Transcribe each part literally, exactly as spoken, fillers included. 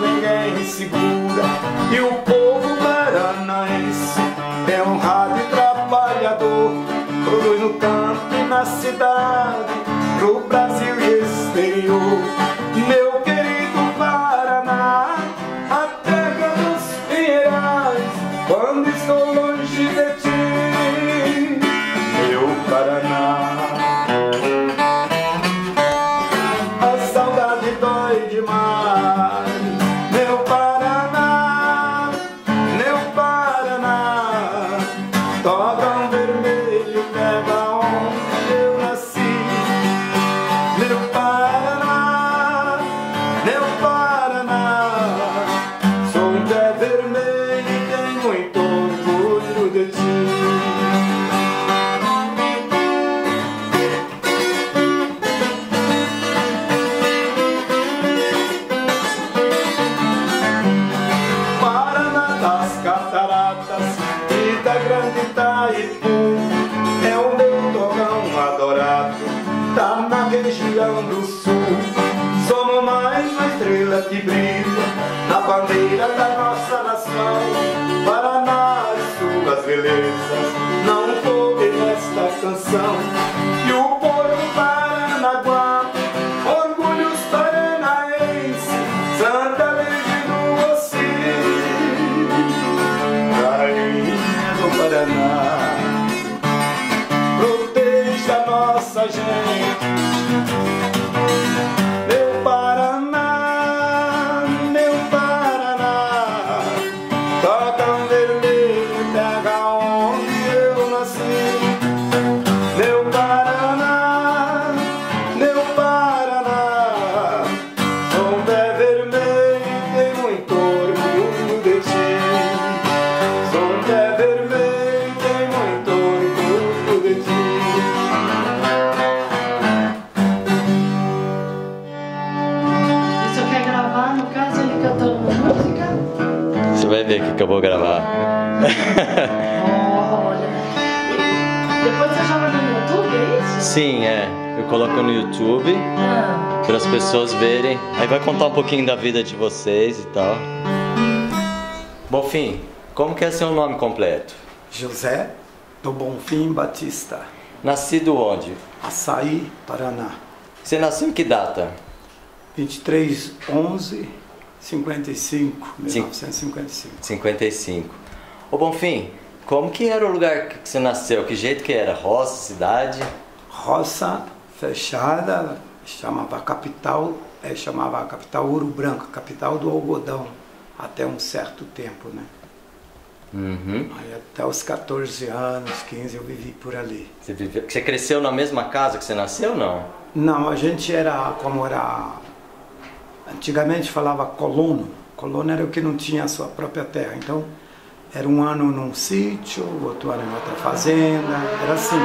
ninguém segura. E o povo paranaense é honrado e trabalhador, produz no campo e na cidade, pro Brasil e exterior. Meu querido Paraná, a terra dos pinheirais, quando estou longe de ti, meu Paraná. A saudade dói demais, meu Paraná, meu Paraná. Tocam vermelho, pega onde eu nasci, meu Paraná, meu Paraná. Sou um pé vermelho e tenho muito orgulho de ti. Paraná das cataratas e da grande Itaipu, é o meu torrão adorado, tá na região do sul. Somos mais uma estrela que brilha na bandeira da nossa nação. Paraná e suas belezas não coube nesta canção. E o povo paranaguá, orgulhos paranaense, Santa Virgem do Rocio, rainha do Paraná, proteja nossa gente. Meu Paraná, meu Paraná, toca um vermelho, pega onde eu nasci. Meu Paraná, meu Paraná, sou um pé vermelho e tenho muito orgulho de ti. Sou um pé vermelho e tenho muito orgulho de ti. Você quer gravar, no caso, ele cantando música? Você vai ver o que que eu vou gravar. Olha. Depois você joga no YouTube, é isso? Sim, é. Eu coloco no YouTube Ah. para as pessoas verem. Aí vai contar um pouquinho da vida de vocês e tal. Bonfim, como que é seu nome completo? José do Bonfim Batista, Nascido onde? Açaí, Paraná. Você nasceu em que data? vinte e três de onze de cinquenta e cinco, mil novecentos e cinquenta e cinco. cinquenta e cinco. Ô Bonfim, como que era o lugar que você nasceu? Que jeito que era? Roça, cidade? Roça fechada, chamava capital, é, chamava a capital Ouro Branco, capital do algodão, até um certo tempo, né? Uhum. Aí até os quatorze anos, quinze eu vivi por ali. Você, viveu... você cresceu na mesma casa que você nasceu ou não? Não, a gente era como era. Antigamente falava colono. Colono era o que não tinha a sua própria terra. Então, era um ano num sítio, outro ano em outra fazenda. Era assim,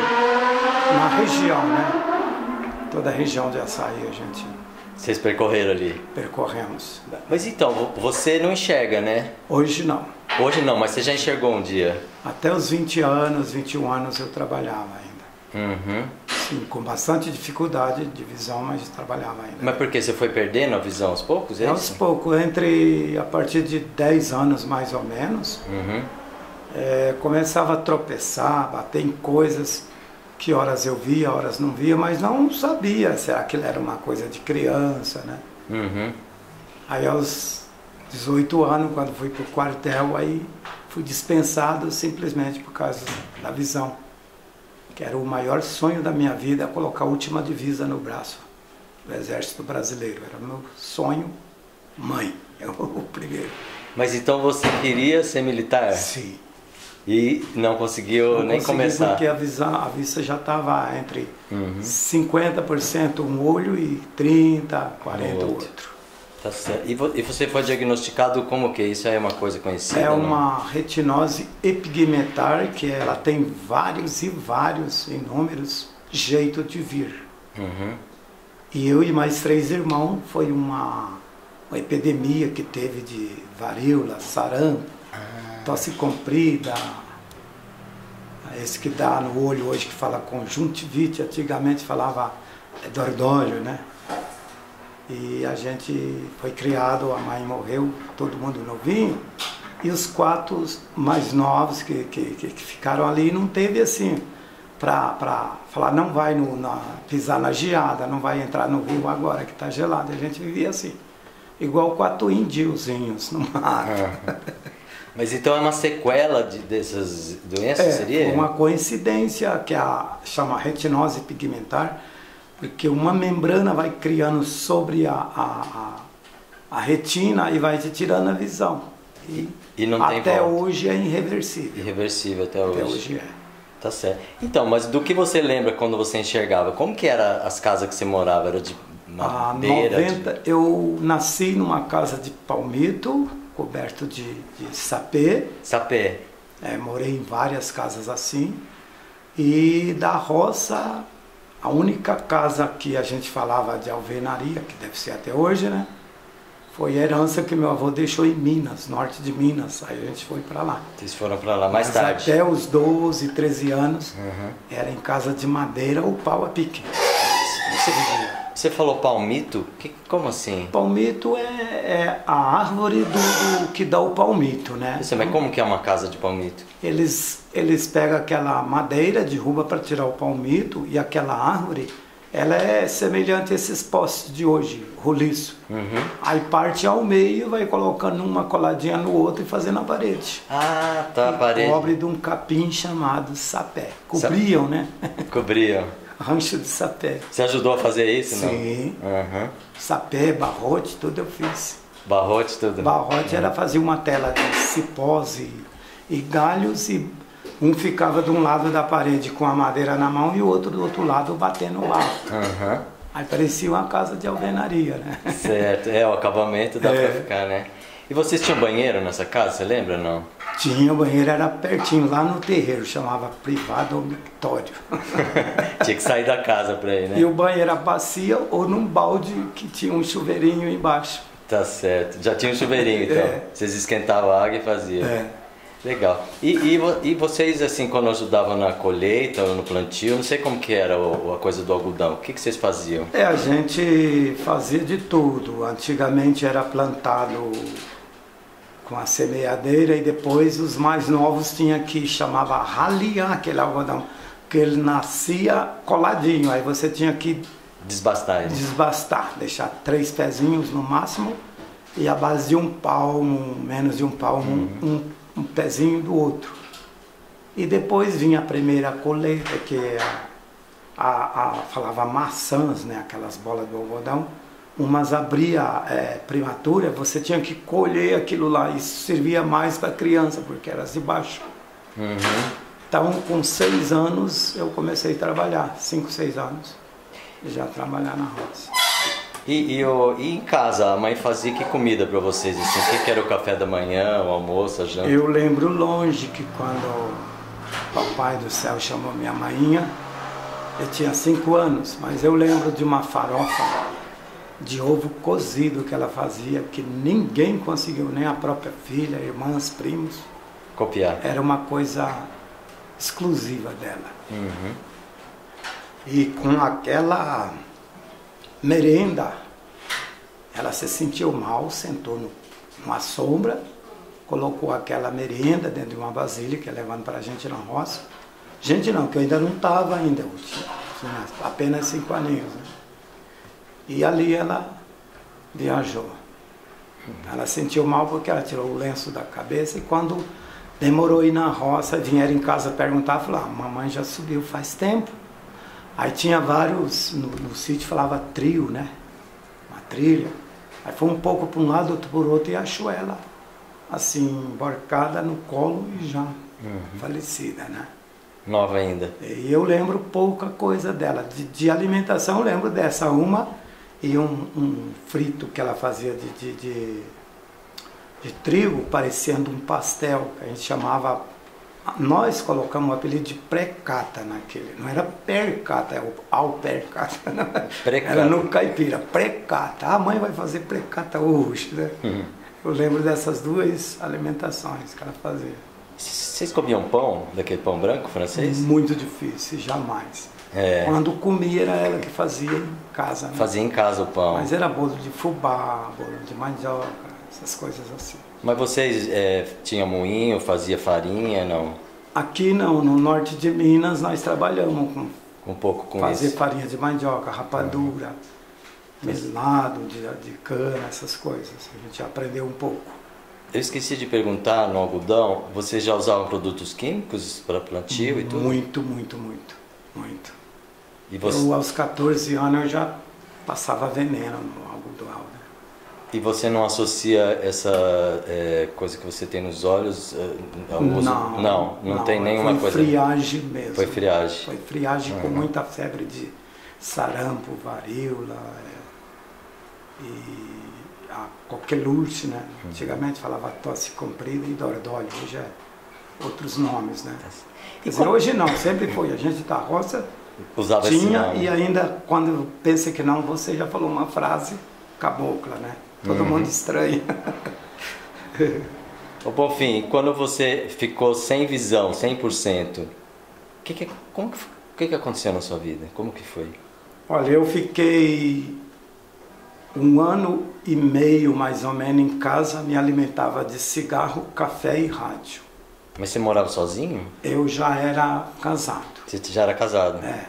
na região, né? Toda a região de Açaí a gente Vocês percorreram ali. percorremos. Mas então, você não enxerga, né? Hoje não. Hoje não, mas você já enxergou um dia? Até os vinte anos, vinte e um anos eu trabalhava ainda. Uhum. Sim, com bastante dificuldade de visão, mas trabalhava ainda. Mas por que? Você foi perdendo a visão aos poucos? É Aos isso? poucos, entre a partir de dez anos mais ou menos, Uhum. é, começava a tropeçar, bater em coisas que horas eu via, horas não via, mas não sabia se aquilo era uma coisa de criança, né? Uhum. Aí aos dezoito anos, quando fui para o quartel, aí fui dispensado simplesmente por causa da visão. Que era o maior sonho da minha vida, colocar a última divisa no braço do Exército Brasileiro. Era o meu sonho, mãe, é o primeiro. Mas então você queria ser militar? Sim. E não conseguiu Não nem consegui começar? Porque a, visa, a vista já estava entre Uhum. cinquenta por cento um olho e trinta, quarenta o outro. outro. Tá certo. E, vo- e você foi diagnosticado como que? Isso aí é uma coisa conhecida? É não? uma retinose epigmentar, que ela tem vários e vários, inúmeros jeitos de vir. Uhum. E eu e mais três irmãos, foi uma, uma epidemia que teve de varíola, sarampo, Ah. tosse comprida, esse que dá no olho hoje que fala conjuntivite, antigamente falava dordório, né? E a gente foi criado, a mãe morreu, todo mundo novinho. E os quatro mais novos que, que, que ficaram ali, não teve assim, para falar, não vai no, na, pisar na geada, não vai entrar no rio agora que está gelado. A gente vivia assim, igual quatro índiozinhos no mar. Ah. Mas então é uma sequela de, dessas doenças, é, seria? Foi uma coincidência que a chama retinose pigmentar, porque uma membrana vai criando sobre a, a, a, a retina e vai te tirando a visão. E, e não tem até volta. Hoje é irreversível. Irreversível até, até hoje. hoje é. Tá certo. Então, mas do que você lembra quando você enxergava? Como que eram as casas que você morava? Era de madeira? Ah, noventa, de... Eu nasci numa casa de palmito, coberto de, de sapê. Sapê. É, morei em várias casas assim. E da roça, a única casa que a gente falava de alvenaria, que deve ser até hoje, né? Foi a herança que meu avô deixou em Minas, norte de Minas. Aí a gente foi para lá. Vocês foram para lá mais Mas tarde? Até os doze, treze anos, uhum. Era em casa de madeira ou pau a pique. Você, você falou palmito? Que, como assim? Palmito é, é a árvore do, do que dá o palmito, né? Isso, mas como que é uma casa de palmito? Eles, eles pegam aquela madeira, derruba para tirar o palmito, e aquela árvore, ela é semelhante a esses postes de hoje, roliço. Uhum. Aí parte ao meio, vai colocando uma coladinha no outro e fazendo a parede. Ah, tá, a e parede. Cobre de um capim chamado sapé. Cobriam, Sa... né? Cobriam. Rancho de sapé. Você ajudou a fazer isso, não? Sim. Uhum. Sapé, barrote, tudo eu fiz. Barrote, tudo? Barrote uhum. Era fazer uma tela de cipós e, e galhos, e um ficava de um lado da parede com a madeira na mão e o outro do outro lado batendo o barro. Uhum. Aí parecia uma casa de alvenaria, né? Certo, é, o acabamento dá é. pra ficar, né? E vocês tinham banheiro nessa casa, você lembra ou não? Tinha, o banheiro era pertinho, lá no terreiro, chamava privado ou mictório. Tinha que sair da casa pra ir, né? E o banheiro era bacia ou num balde que tinha um chuveirinho embaixo. Tá certo, já tinha um chuveirinho então, é. Vocês esquentavam a água e faziam. É. Legal. E, e, e vocês, assim, quando ajudavam na colheita ou no plantio, não sei como que era o, a coisa do algodão, o que, que vocês faziam? É, a gente fazia de tudo. Antigamente era plantado com a semeadeira e depois os mais novos tinham que, chamava raliar aquele algodão, porque ele nascia coladinho, aí você tinha que desbastar ele. Desbastar, deixar três pezinhos no máximo e a base de um palmo, menos de um palmo, uhum. um, um pezinho do outro. E depois vinha a primeira colheita, que a, a, a, falava maçãs, né, aquelas bolas do algodão. Umas abria é, prematura, você tinha que colher aquilo lá. Isso servia mais para criança, porque era de baixo. Uhum. Então, com seis anos, eu comecei a trabalhar. Cinco, seis anos, já trabalhar na roça. E, e, o, e em casa, a mãe fazia que comida para vocês? Assim, o que, que era o café da manhã, o almoço, a janta? Eu lembro longe que quando o Papai do Céu chamou minha mainha, eu tinha cinco anos, mas eu lembro de uma farofa de ovo cozido que ela fazia, que ninguém conseguiu, nem a própria filha, irmãs, primos. Copiar. Era uma coisa exclusiva dela. Uhum. E com aquela merenda, ela se sentiu mal, sentou no, numa sombra, colocou aquela merenda dentro de uma vasilha, que ia levando para a gente na roça. Gente não, que eu ainda não estava ainda, eu tinha, tinha apenas cinco aninhos, né? E ali ela viajou. Ela sentiu mal porque ela tirou o lenço da cabeça e quando demorou ir na roça, vieram em casa perguntar, falaram, ah, mamãe já subiu faz tempo. Aí tinha vários, no, no sítio falava trio, né? Uma trilha. Aí foi um pouco para um lado, outro por outro e achou ela assim, embarcada no colo e já uhum. falecida, né? Nova ainda. E eu lembro pouca coisa dela. De, de alimentação eu lembro dessa uma e um, um frito que ela fazia de, de, de, de trigo, parecendo um pastel, que a gente chamava, nós colocamos o apelido de precata naquele, não era percata, é o alpercata, era no caipira, precata, a mãe vai fazer precata hoje, né? Uhum. Eu lembro dessas duas alimentações que ela fazia. Vocês comiam pão, daquele pão branco francês? Muito difícil, jamais. É. Quando comia era ela que fazia em casa, né? Fazia em casa o pão. Mas era bolo de fubá, bolo de mandioca, essas coisas assim. Mas vocês é, tinham moinho, fazia farinha, não? Aqui não, no norte de Minas nós trabalhamos com Um pouco com fazer isso. farinha de mandioca, rapadura, melado de, de cana, essas coisas. A gente aprendeu um pouco. Eu esqueci de perguntar, no algodão, vocês já usavam produtos químicos para plantio e tudo? Muito, muito, muito, muito. E você, Eu, aos quatorze anos, eu já passava veneno no algodão. Né? e você não associa essa é, coisa que você tem nos olhos é, ao uso? Não, não, não, tem nenhuma foi coisa. Foi friagem mesmo. Foi friagem. Foi friagem Uhum. com muita febre de sarampo, varíola é, e a coqueluche, né? Uhum. Antigamente falava tosse comprida e dordóio, hoje é outros nomes, né? E Quer dizer, como- hoje não, sempre foi. A gente da roça Usava esse tinha nome. e ainda quando pensa que não, você já falou uma frase cabocla, né? Todo Uhum. mundo estranha. Ô Bonfim, quando você ficou sem visão, cem por cento, que que, como que, o que, que aconteceu na sua vida? Como que foi? Olha, eu fiquei um ano e meio mais ou menos em casa, me alimentava de cigarro, café e rádio. Mas você morava sozinho? Eu já era casado. Você já era casado? É.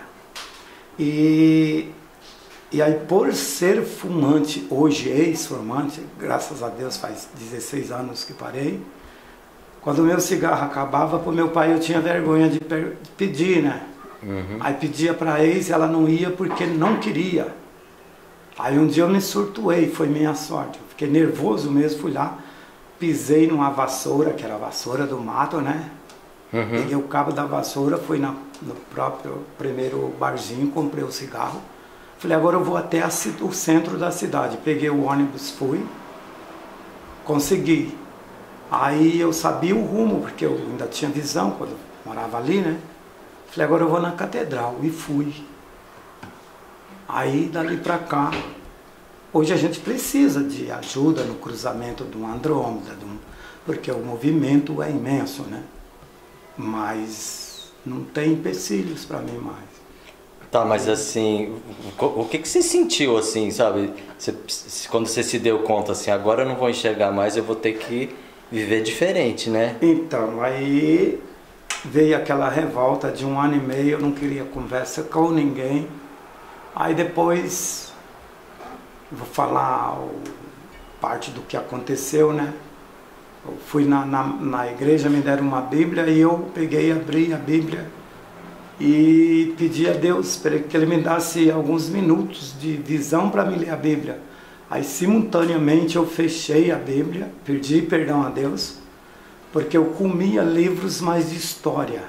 E, e aí, por ser fumante, hoje ex-fumante, graças a Deus faz dezesseis anos que parei, quando o meu cigarro acabava, pro meu pai eu tinha vergonha de, per- de pedir, né? Uhum. Aí pedia pra ex, ela não ia porque não queria. Aí um dia eu me surtuei, foi minha sorte. Eu fiquei nervoso mesmo, fui lá, pisei numa vassoura, que era a vassoura do mato, né? Uhum. Peguei o cabo da vassoura, fui na, no próprio primeiro barzinho, comprei o cigarro. Falei, agora eu vou até a ci- o centro da cidade. Peguei o ônibus, fui, consegui. Aí eu sabia o rumo, porque eu ainda tinha visão quando eu morava ali, né? Falei, agora eu vou na catedral, e fui. Aí dali pra cá, hoje a gente precisa de ajuda no cruzamento de um Andrômeda, de um, porque o movimento é imenso, né? Mas não tem empecilhos para mim mais. Tá, mas assim, o, o que que você sentiu assim, sabe? Você, quando você se deu conta assim, agora eu não vou enxergar mais, eu vou ter que viver diferente, né? Então, aí veio aquela revolta de um ano e meio, eu não queria conversa com ninguém. Aí depois, vou falar o, parte do que aconteceu, né? Eu fui na, na, na igreja, me deram uma Bíblia e eu peguei, abri a Bíblia e pedi a Deus para que Ele me desse alguns minutos de visão para me ler a Bíblia. Aí simultaneamente eu fechei a Bíblia, pedi perdão a Deus, porque eu comia livros mais de história.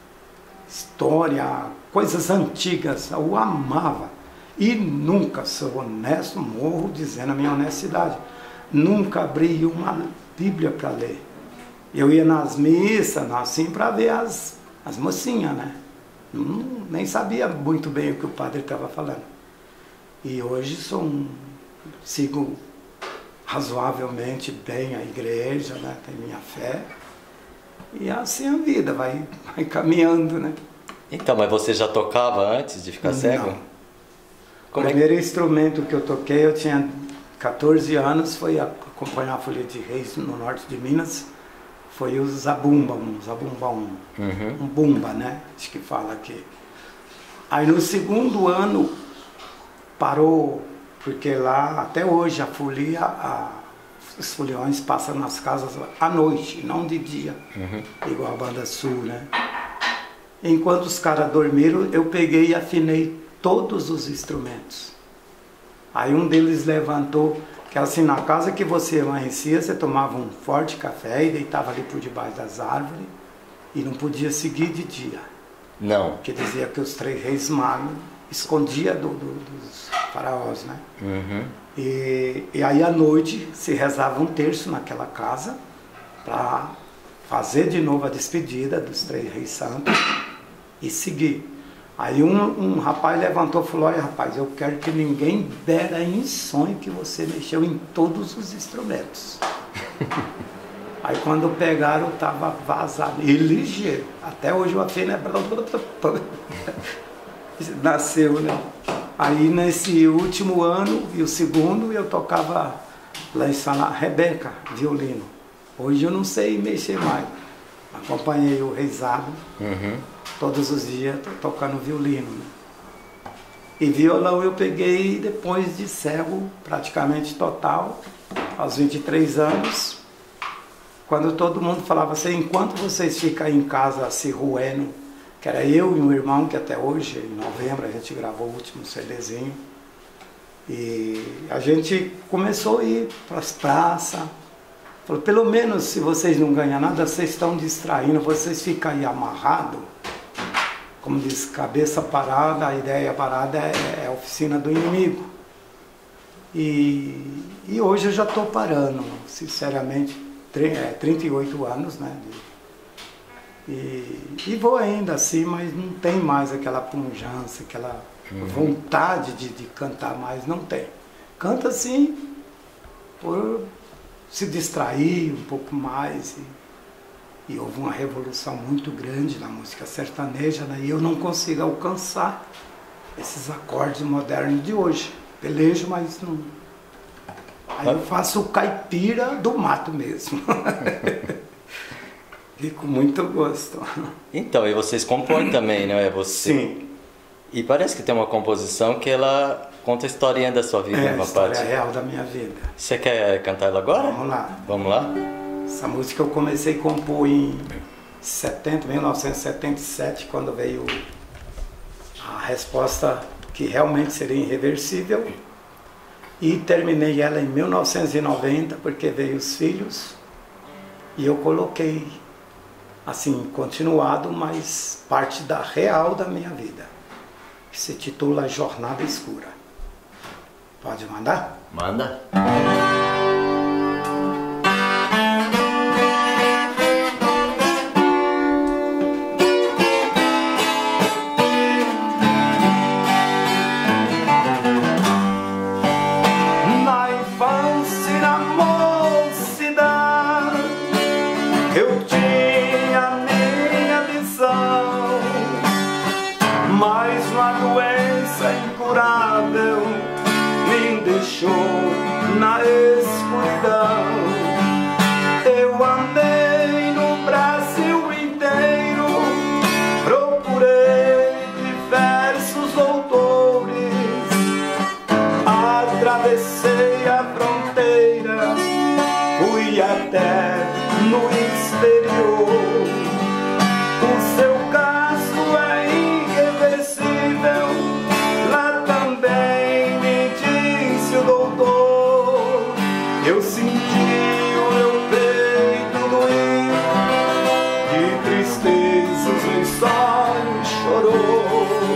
História, coisas antigas, eu amava. E nunca, sou honesto, morro dizendo a minha honestidade, nunca abri uma Bíblia para ler. Eu ia nas missas, assim, para ver as, as mocinhas, né? Não, nem sabia muito bem o que o padre estava falando. E hoje sou um, sigo razoavelmente bem a igreja, né? Tenho minha fé. E assim a vida vai, vai caminhando, né? Então, mas você já tocava antes de ficar cego? Não. Como o é que... primeiro instrumento que eu toquei, eu tinha quatorze anos, foi acompanhar a Folia de Reis no norte de Minas. Foi o zabumba, um zabumba um, Uhum. um bumba, né? Acho que fala aqui. Aí no segundo ano parou, porque lá até hoje a folia, a, os foliões passam nas casas à noite, não de dia, Uhum. igual a Banda Sul, né? Enquanto os caras dormiram, eu peguei e afinei todos os instrumentos. Aí um deles levantou, que era assim, na casa que você amanhecia, você tomava um forte café e deitava ali por debaixo das árvores e não podia seguir de dia. Não. Porque dizia que os três reis magos escondiam do, do, dos faraós, né? Uhum. E, e aí à noite se rezava um terço naquela casa para fazer de novo a despedida dos três reis santos e seguir. Aí um, um rapaz levantou e falou, olha rapaz, eu quero que ninguém dera em sonho que você mexeu em todos os instrumentos. Aí Aí quando pegaram, tava vazado. E ligeiro. Até hoje o afino é... Nasceu, né? Aí nesse último ano e o segundo eu tocava lá em Sala Rebeca, violino. Hoje eu não sei mexer mais. Acompanhei o Reisado, uhum. Todos os dias tô tocando violino. Né? E violão eu peguei depois de cego, praticamente total, aos vinte e três anos, quando todo mundo falava assim, enquanto vocês ficam aí em casa se roendo, que era eu e um irmão, que até hoje, em novembro, a gente gravou o último CDzinho, e a gente começou a ir para as praças. Falou, pelo menos se vocês não ganham nada, vocês estão distraindo, vocês ficam aí amarrados. Como diz, cabeça parada, a ideia parada é, é a oficina do inimigo. E, e hoje eu já estou parando, sinceramente, trinta e oito anos, né? E, e vou ainda assim, mas não tem mais aquela pujança, aquela uhum. vontade de, de cantar mais, não tem. Canta assim, por se distrair um pouco mais. E, e houve uma revolução muito grande na música sertaneja, né? E eu não consigo alcançar esses acordes modernos de hoje. Pelejo, mas não... Aí eu faço o caipira do mato mesmo. E com muito gosto. Então, e vocês compõem também, não é? Você... Sim. E parece que tem uma composição que ela conta a historinha da sua vida, é, uma a história parte. real da minha vida. Você quer cantar ela agora? Vamos lá. Vamos lá? Essa música eu comecei a compor em setenta, mil novecentos e setenta e sete, quando veio a resposta que realmente seria irreversível. E terminei ela em mil novecentos e noventa, porque veio os filhos. E eu coloquei, assim, continuado, mas parte da real da minha vida. Que se titula Jornada Escura. Pode mandar? Manda. Na infância e na mocidade eu tinha minha visão, mas uma doença incurável me deixou na escuridão. Eu andei no Brasil inteiro, procurei diversos doutores, atravessei a fronteira, fui até no exterior. O seu caso é irreversível, lá também me disse o doutor. Eu senti o meu peito doer, de tristeza os meus olhos chorou.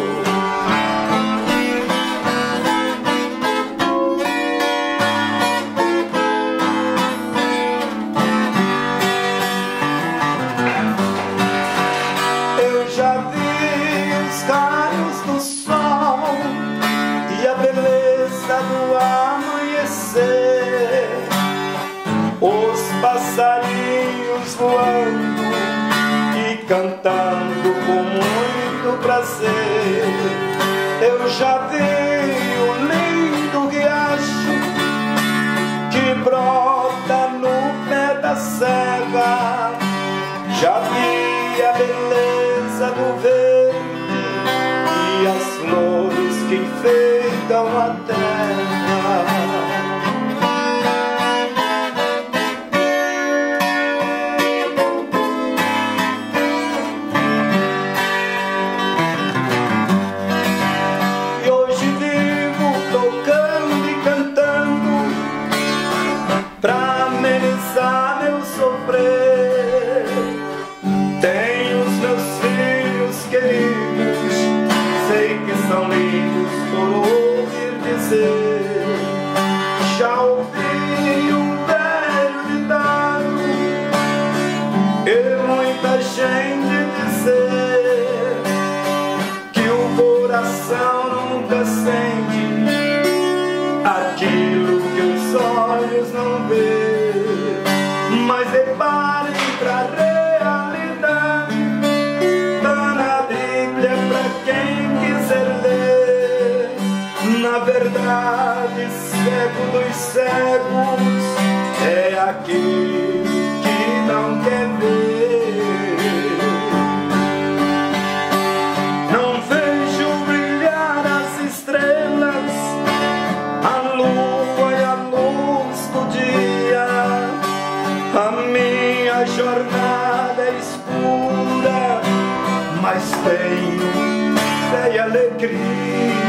Eu já vi os raios do sol e a beleza do amanhecer, os passarinhos voando e cantando com muito prazer. Eu já vi o lindo riacho que brota no pé da serra, já vi a beleza do verde e as flores que enfeitam a terra. E hoje vivo tocando e cantando pra amenizar meu sofrer. Tenho os meus filhos queridos, sei que são lindos por ouvir dizer. Já ouvi um velho ditado e muita gente dizer que o coração nunca sente aquilo que os olhos não vê. Mas repare, cegos é aquele que não quer ver. Não vejo brilhar as estrelas, a lua e a luz do dia. A minha jornada é escura, mas tenho fé e alegria.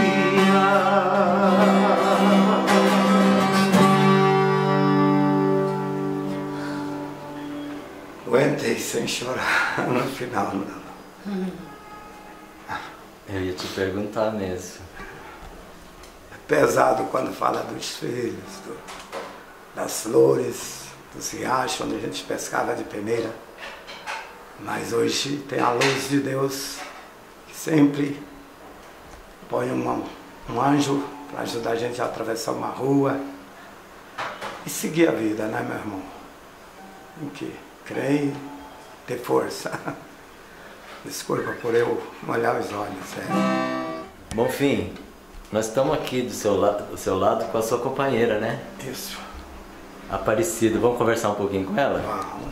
Aguentei sem chorar no final, não. Hum. Eu ia te perguntar mesmo. É pesado quando fala dos filhos, do, das flores, dos riachos onde a gente pescava de peneira. Mas hoje tem a luz de Deus que sempre põe uma, um anjo para ajudar a gente a atravessar uma rua e seguir a vida, né, meu irmão? Em que creio, ter força. Desculpa por eu molhar os olhos. É. Bonfim, nós estamos aqui do seu, la do seu lado com a sua companheira, né? Isso. Aparecida. Vamos conversar um pouquinho com ela? Vamos.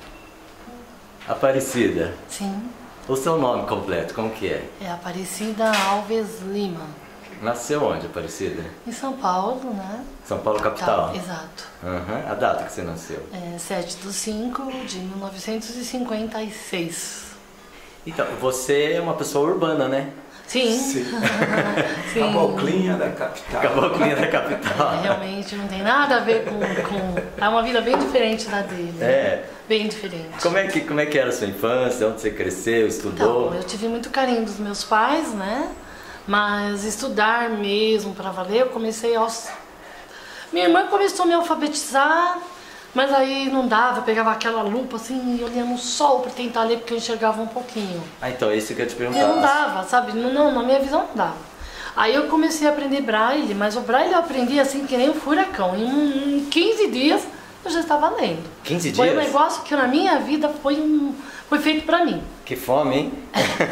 Aparecida. Sim. O seu nome completo, como que é? É Aparecida Alves Lima. Nasceu onde, Aparecida? Em São Paulo, né? São Paulo, capital? Tá, exato. Uhum. A data que você nasceu? É sete de cinco de mil novecentos e cinquenta e seis. Então, você é uma pessoa urbana, né? Sim. Sim. Sim. Caboclinha da capital. Caboclinha da capital. É, realmente não tem nada a ver com, com... É uma vida bem diferente da dele. Né? É. Bem diferente. Como é, que, como é que era a sua infância? Onde você cresceu, estudou? Então, eu tive muito carinho dos meus pais, né? Mas estudar mesmo para valer, eu comecei aos... Minha irmã começou a me alfabetizar, mas aí não dava, eu pegava aquela lupa assim, olhando o sol para tentar ler, porque eu enxergava um pouquinho. Ah, então é isso que eu ia te perguntar. E não dava, sabe? Não, não, na minha visão não dava. Aí eu comecei a aprender braille, mas o braille eu aprendi assim que nem um furacão. Em, em quinze dias eu já estava lendo. quinze dias? Foi um negócio que na minha vida foi, um, foi feito para mim. Que fome, hein?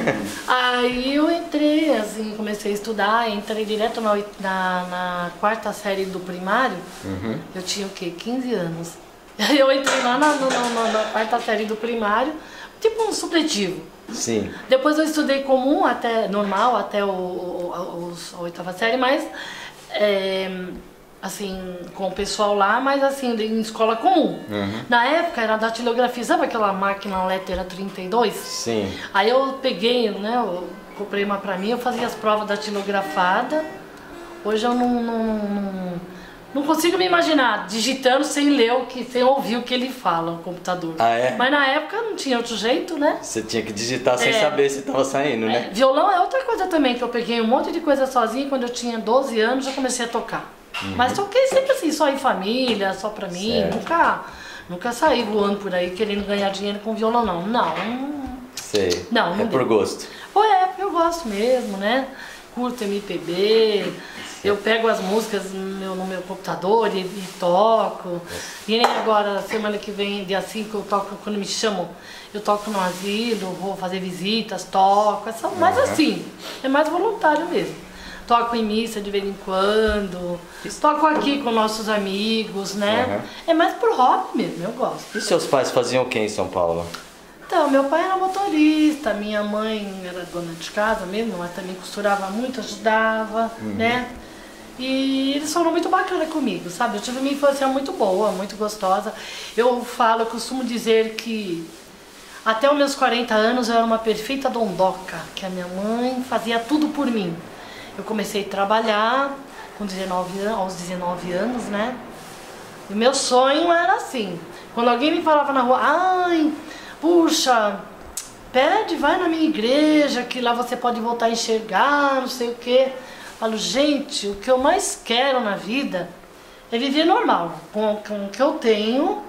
Aí eu entrei, assim, comecei a estudar, entrei direto na, na, na quarta série do primário. Uhum. Eu tinha o quê? quinze anos. Aí eu entrei lá na, na, na, na quarta série do primário, tipo um supletivo. Sim. Depois eu estudei comum, até normal, até o, o, o, a oitava série, mas é, assim, com o pessoal lá, mas assim, em escola comum. Uhum. Na época era datilografia, sabe aquela máquina letra trinta e dois? Sim. Aí eu peguei, né, eu comprei uma pra mim, eu fazia as provas datilografada. Hoje eu não, não, não, não consigo me imaginar digitando sem ler o que, sem ouvir o que ele fala no computador. Ah, é? Mas na época não tinha outro jeito, né? Você tinha que digitar sem É. saber se estava saindo, né? É, violão é outra coisa também, que eu peguei um monte de coisa sozinha, quando eu tinha doze anos já comecei a tocar. Uhum. Mas toquei sempre assim, só em família, só pra mim, Certo. nunca, nunca saí voando por aí querendo ganhar dinheiro com violão, não. Não, Sei. Não, não é por deu. gosto. Pô, é, porque eu gosto mesmo, né? Curto M P B, eu pego as músicas no meu, no meu computador e, e toco. E nem agora, semana que vem, dia cinco, eu toco, quando me chamam, eu toco no asilo, vou fazer visitas, toco, é só mais assim, é mais voluntário mesmo. Toco em missa de vez em quando, toco aqui com nossos amigos, né? Uhum. É mais por hobby mesmo, eu gosto. E seus pais faziam o que em São Paulo? Então, meu pai era motorista, minha mãe era dona de casa mesmo, mas também costurava muito, ajudava, uhum. né? E eles foram muito bacanas comigo, sabe? Eu tive uma infância muito boa, muito gostosa. Eu falo, eu costumo dizer que até os meus quarenta anos eu era uma perfeita dondoca, que a minha mãe fazia tudo por mim. Eu comecei a trabalhar com dezenove, aos dezenove anos, né? E meu sonho era assim, quando alguém me falava na rua, ai, puxa, pede, vai na minha igreja, que lá você pode voltar a enxergar, não sei o quê. Falo, gente, o que eu mais quero na vida é viver normal, com, com o que eu tenho,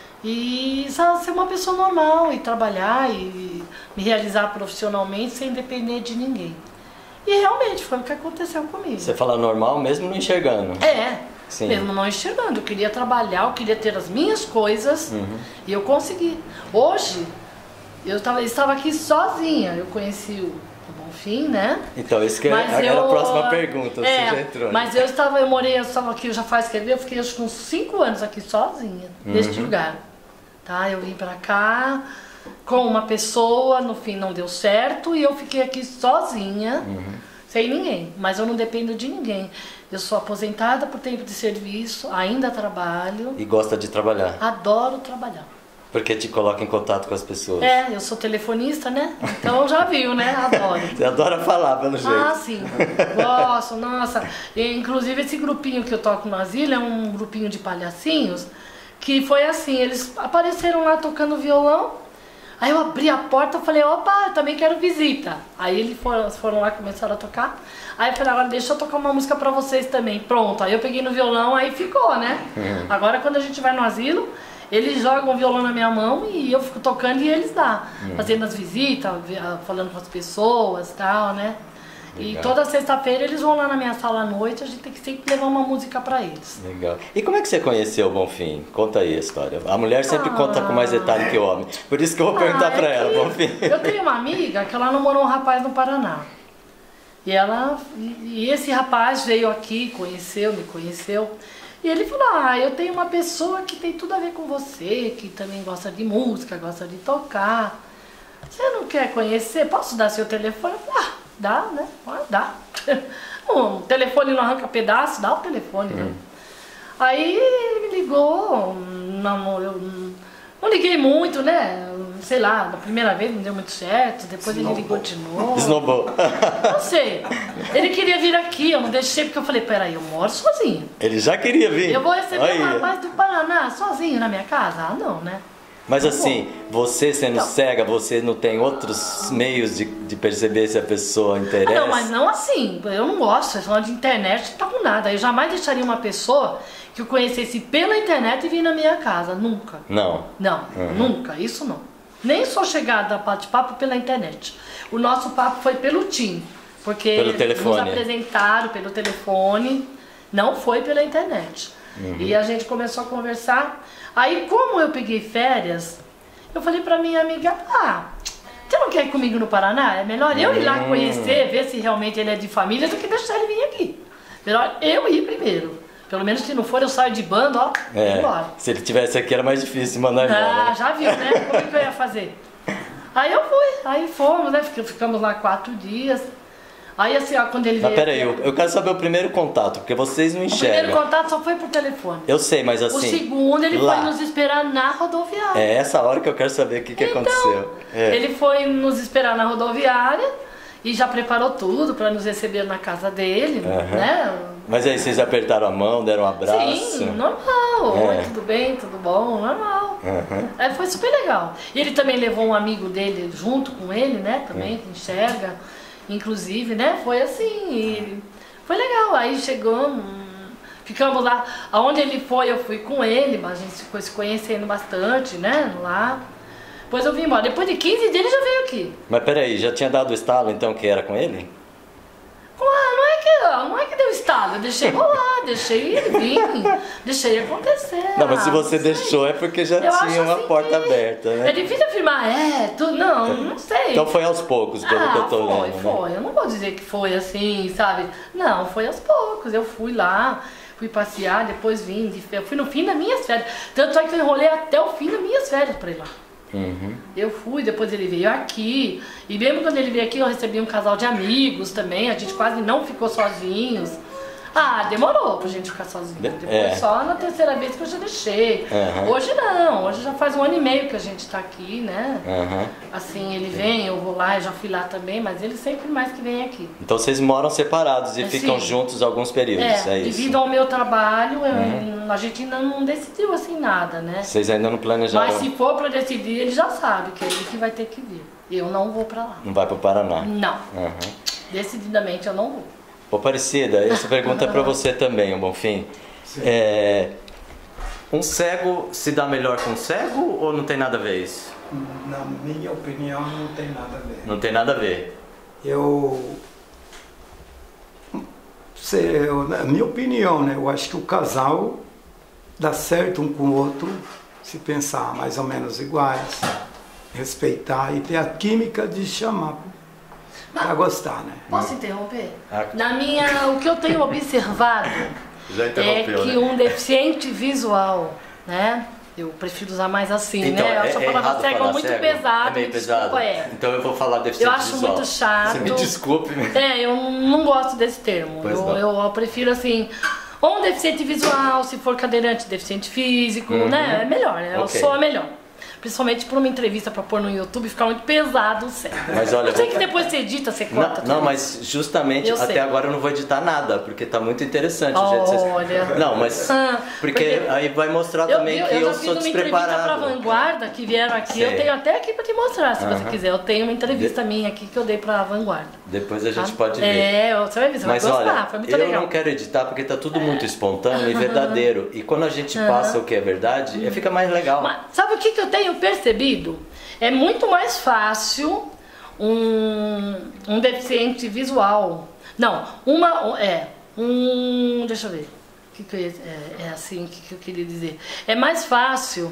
e ser uma pessoa normal, e trabalhar, e me realizar profissionalmente sem depender de ninguém. E realmente foi o que aconteceu comigo. Você fala normal mesmo não enxergando? É, Sim. mesmo não enxergando. Eu queria trabalhar, eu queria ter as minhas coisas, uhum. e eu consegui. Hoje, eu tava, estava aqui sozinha, eu conheci o do Bonfim, né? Então, isso que Mas era eu, a próxima pergunta, você é, já entrou. Mas eu estava, eu morei, eu estava aqui, eu já faz, quer ver, eu fiquei acho que uns cinco anos aqui sozinha, uhum. neste lugar. Tá? Eu vim pra cá com uma pessoa, no fim não deu certo, e eu fiquei aqui sozinha, uhum. sem ninguém. Mas eu não dependo de ninguém. Eu sou aposentada por tempo de serviço, ainda trabalho. E gosta de trabalhar? Adoro trabalhar. Porque te coloca em contato com as pessoas. É, eu sou telefonista, né? Então já viu, né? Adoro. Você adora falar, pelo jeito. Ah, sim. Gosto, nossa. E, inclusive esse grupinho que eu toco no asilo é um grupinho de palhacinhos que foi assim, eles apareceram lá tocando violão. Aí eu abri a porta e falei, opa, eu também quero visita. Aí eles foram, foram lá e começaram a tocar. Aí eu falei, agora deixa eu tocar uma música pra vocês também. Pronto, aí eu peguei no violão, aí ficou, né? Uhum. Agora quando a gente vai no asilo, eles jogam o violão na minha mão e eu fico tocando e eles dão. Uhum. Fazendo as visitas, falando com as pessoas e tal, né? Legal. E toda sexta-feira eles vão lá na minha sala à noite, a gente tem que sempre levar uma música pra eles. Legal. E como é que você conheceu o Bonfim? Conta aí a história. A mulher sempre ah. conta com mais detalhe que o homem. Por isso que eu vou perguntar ah, é pra ela, Bonfim. Eu tenho uma amiga que ela namorou um rapaz no Paraná. E, ela, e esse rapaz veio aqui, conheceu, me conheceu. E ele falou, ah, eu tenho uma pessoa que tem tudo a ver com você, que também gosta de música, gosta de tocar. Você não quer conhecer? Posso dar seu telefone? Eu falei, ah, dá, né? Ah, dá. O telefone não arranca pedaço, dá o telefone, né? Hum. Aí ele me ligou, não, eu não liguei muito, né? Sei lá, na primeira vez não deu muito certo, depois Snowball. Ele ligou de novo. Snowball. Não sei. Ele queria vir aqui, eu não deixei porque eu falei, peraí, eu moro sozinho. Ele já queria vir. Eu vou receber um rapaz do Paraná sozinho na minha casa? Ah, não, né? Mas assim, você sendo então, cega, você não tem outros meios de, de perceber se a pessoa interessa? Ah, não, mas não assim, eu não gosto, falar de internet não tá com nada. Eu jamais deixaria uma pessoa que eu conhecesse pela internet e vir na minha casa, nunca. Não? Não, uhum. nunca, isso não. Nem sou chegada a bate-papo pela internet. O nosso papo foi pelo Tim, porque pelo telefone. Nos apresentaram pelo telefone, não foi pela internet. Uhum. E a gente começou a conversar. Aí, como eu peguei férias, eu falei pra minha amiga, ah, você não quer ir comigo no Paraná? É melhor eu ir lá conhecer, ver se realmente ele é de família, do que deixar ele vir aqui. Melhor eu ir primeiro. Pelo menos se não for, eu saio de bando, ó, é, embora. Se ele tivesse aqui era mais difícil mandar embora. Ah, já viu, né? Como é que eu ia fazer? Aí eu fui, aí fomos, né? Ficamos lá quatro dias. Aí assim, ó, quando ele mas veio... Mas peraí, eu, eu quero saber o primeiro contato, porque vocês não enxergam. O primeiro contato só foi por telefone. Eu sei, mas assim... O segundo, ele lá. foi nos esperar na rodoviária. É essa hora que eu quero saber o que, que então, aconteceu. É. Ele foi nos esperar na rodoviária e já preparou tudo para nos receber na casa dele, uhum. né? Mas aí vocês apertaram a mão, deram um abraço? Sim, normal. É. Oi, tudo bem, tudo bom, normal. Uhum. É, foi super legal. E ele também levou um amigo dele junto com ele, né? Também, uhum. que enxerga. Inclusive, né? Foi assim, e foi legal. Aí chegamos, ficamos lá. Aonde ele foi, eu fui com ele, mas a gente ficou se conhecendo bastante, né? Lá. Depois eu vim embora. Depois de quinze dias ele já veio aqui. Mas peraí, já tinha dado o estalo então que era com ele? Ah, não é que, não é que deu estalo, eu deixei rolar, deixei ele vir, deixei acontecer. Não, mas se você deixou é porque já eu tinha uma assim porta aberta, né? É difícil afirmar, é, tu, não, não sei. Então foi aos poucos, pelo ah, que eu tô foi, lendo. Foi, foi. Né? Eu não vou dizer que foi assim, sabe? Não, foi aos poucos. Eu fui lá, fui passear, depois vim, de, eu fui no fim das minhas férias. Tanto é que eu enrolei até o fim das minhas férias pra ir lá. Uhum. Eu fui, depois ele veio aqui. E mesmo quando ele veio aqui eu recebi um casal de amigos também. A gente quase não ficou sozinhos. Ah, demorou pra gente ficar sozinho. Depois é. Só na terceira vez que eu já deixei. Uhum. Hoje não, hoje já faz um ano e meio que a gente tá aqui, né? Uhum. Assim, ele vem, eu vou lá, eu já fui lá também, mas ele sempre mais que vem aqui. Então vocês moram separados e é, ficam sim. juntos alguns períodos, é, é isso? Devido ao meu trabalho, uhum. eu, a gente ainda não decidiu assim nada, né? Vocês ainda não planejaram? Mas se for pra decidir, ele já sabe que é ele que vai ter que vir. Eu não vou pra lá. Não vai pro Paraná? Não. Uhum. Decididamente eu não vou. Ô Aparecida, essa pergunta é para você também, um Bonfim. É, um cego se dá melhor com um cego ou não tem nada a ver isso? Na minha opinião, não tem nada a ver. Não tem nada a ver? Eu... Sei, eu na minha opinião, né? Eu acho que o casal dá certo um com o outro se pensar mais ou menos iguais, respeitar e ter a química de chamar pra gostar, né? Posso interromper? Ah. Na minha, o que eu tenho observado Já é interrompeu, que né? um deficiente visual, né? Eu prefiro usar mais assim, Então, né? Eu é, acho a é palavra errado cega falar muito cego? pesada. É meio desculpa, pesado? é. Então eu vou falar deficiente Eu acho visual. muito chato. Você me desculpe. É, eu não gosto desse termo. Pois Eu, não. eu, eu prefiro assim, ou um deficiente visual, se for cadeirante, deficiente físico, Uhum. né? É melhor, né? Ok. Eu sou a melhor. Principalmente por uma entrevista pra pôr no YouTube, fica muito pesado o cego. Mas olha, eu sei vou- que depois você edita, você Não, corta. não, tudo. mas justamente Eu até sei. agora eu não vou editar nada, porque tá muito interessante o jeito que Olha. vocês... Não, mas Ah, porque, porque aí vai mostrar Eu, também eu, que eu eu, já fiz sou uma entrevista pra despreparado. Vanguarda, que vieram aqui, Sei. eu tenho até aqui pra te mostrar, se você Aham. quiser. Eu tenho uma entrevista minha aqui que eu dei pra Vanguarda. Depois a gente Tá? pode ver. É, você vai ver, você Mas vai gostar, olha, foi muito eu legal. não quero editar porque tá tudo muito espontâneo e verdadeiro. E quando a gente passa o que é verdade, fica mais legal. Mas sabe o que, que eu tenho percebido? É muito mais fácil um, um deficiente visual. Não, uma. É. Um. Deixa eu ver. O que, que eu ia, é, é assim o que, que eu queria dizer. É mais fácil.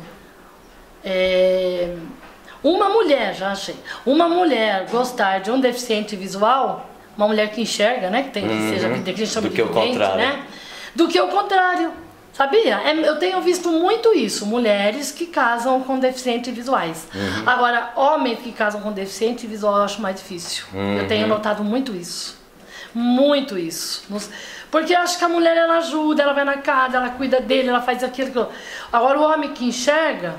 É, uma mulher, já achei. Uma mulher gostar de um deficiente visual, uma mulher que enxerga, né? Que tem que Uhum. seja que a gente chama Do de que o vidente, contrário. né? Do que o contrário. Sabia? É, eu tenho visto muito isso, mulheres que casam com deficientes visuais. Uhum. Agora, homens que casam com deficiente visual eu acho mais difícil. Uhum. Eu tenho notado muito isso. Muito isso. Nos- Porque eu acho que a mulher ela ajuda, ela vai na casa, ela cuida dele, ela faz aquilo. aquilo. Agora, o homem que enxerga,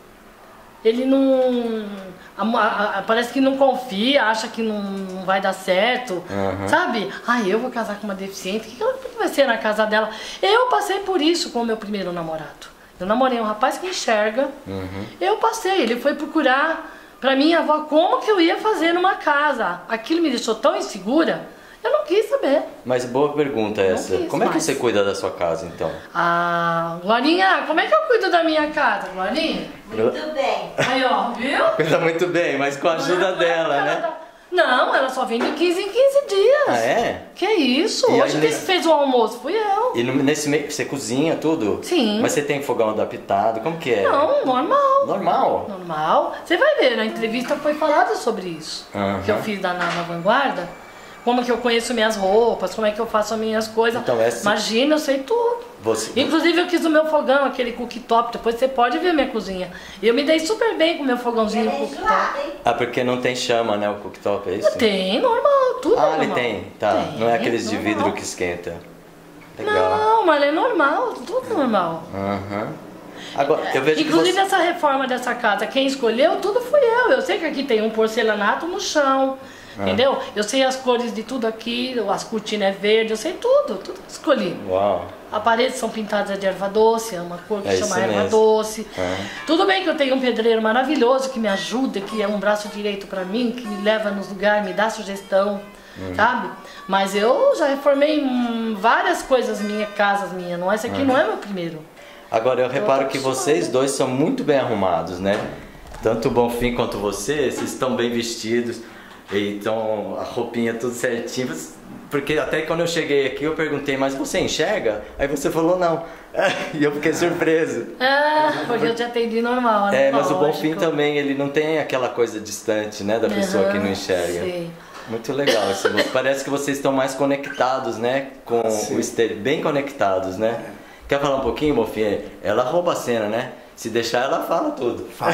ele não. a- a- a- parece que não confia, acha que não, não vai dar certo. Uhum. Sabe? Ah, eu vou casar com uma deficiente, o que que ela vai ser na casa dela? Eu passei por isso com o meu primeiro namorado. Eu namorei um rapaz que enxerga. Uhum. Eu passei, ele foi procurar pra minha avó como que eu ia fazer numa casa. Aquilo me deixou tão insegura, eu não quis saber. Mas boa pergunta essa. quis Como é que mais. você cuida da sua casa, então? Ah, Glorinha, como é que eu cuido da minha casa, Glorinha? Muito bem. Aí, ó, viu? Cuida muito bem, mas com a ajuda dela, Ela né? tá- Não, ela só vem de quinze em quinze dias. Ah, é? Que isso? E Hoje aí, quem né? fez o almoço fui eu. E no- nesse meio, você cozinha tudo? Sim. Mas você tem fogão adaptado? Como que é? Não, normal. Normal? Normal. Você vai ver, na entrevista foi falado sobre isso. Aham. Que eu fiz da, na, na Vanguarda. Como que eu conheço minhas roupas, como é que eu faço as minhas coisas. Então, essa- Imagina, eu sei tudo. Você... Inclusive eu quis o meu fogão, aquele cooktop, depois você pode ver minha cozinha. Eu me dei super bem com o meu fogãozinho Ela é cooktop. enjoada, hein? Ah, porque não tem chama, né? O cooktop, é isso? Tem, normal, tudo é Ah, normal. ele tem, tá. Tem, Não é aqueles de normal. vidro que esquenta. Legal. Não, mas é normal, tudo normal. Aham. Agora, eu vejo Inclusive que você... essa reforma dessa casa, quem escolheu, tudo fui eu. Eu sei que aqui tem um porcelanato no chão, Ah. entendeu? Eu sei as cores de tudo aqui, as cortinas é verde, eu sei tudo, tudo que escolhi. Uau. As paredes são pintadas de erva doce, é uma cor que É chama isso erva mesmo. doce. É. Tudo bem que eu tenho um pedreiro maravilhoso que me ajuda, que é um braço direito pra mim, que me leva nos lugares, me dá sugestão, Uhum. sabe? Mas eu já reformei hum, várias coisas minhas, casas minhas, não, esse aqui Uhum. não é meu primeiro. Agora, eu reparo tô que acostumada. vocês dois são muito bem arrumados, né? Tanto o Bonfim quanto você, vocês estão bem vestidos. E então, a roupinha tudo certinho. Porque até quando eu cheguei aqui, eu perguntei, mas você enxerga? Aí você falou não. E eu fiquei surpreso. Ah, porque eu te atendi normal, né? É, mas o Lógico. Bonfim também, ele não tem aquela coisa distante, né? Da pessoa que não Aham, enxerga. sei. Muito legal esse gosto. Parece que vocês estão mais conectados, né? Com Sim. o exterior. Bem conectados, né? Quer falar um pouquinho, Bonfim? Ela rouba a cena, né? Se deixar, ela fala tudo. Fala.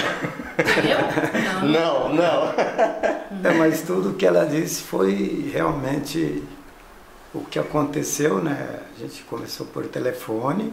Eu? Não, Não. não. É, mas tudo que ela disse foi realmente o que aconteceu, né? A gente começou por telefone,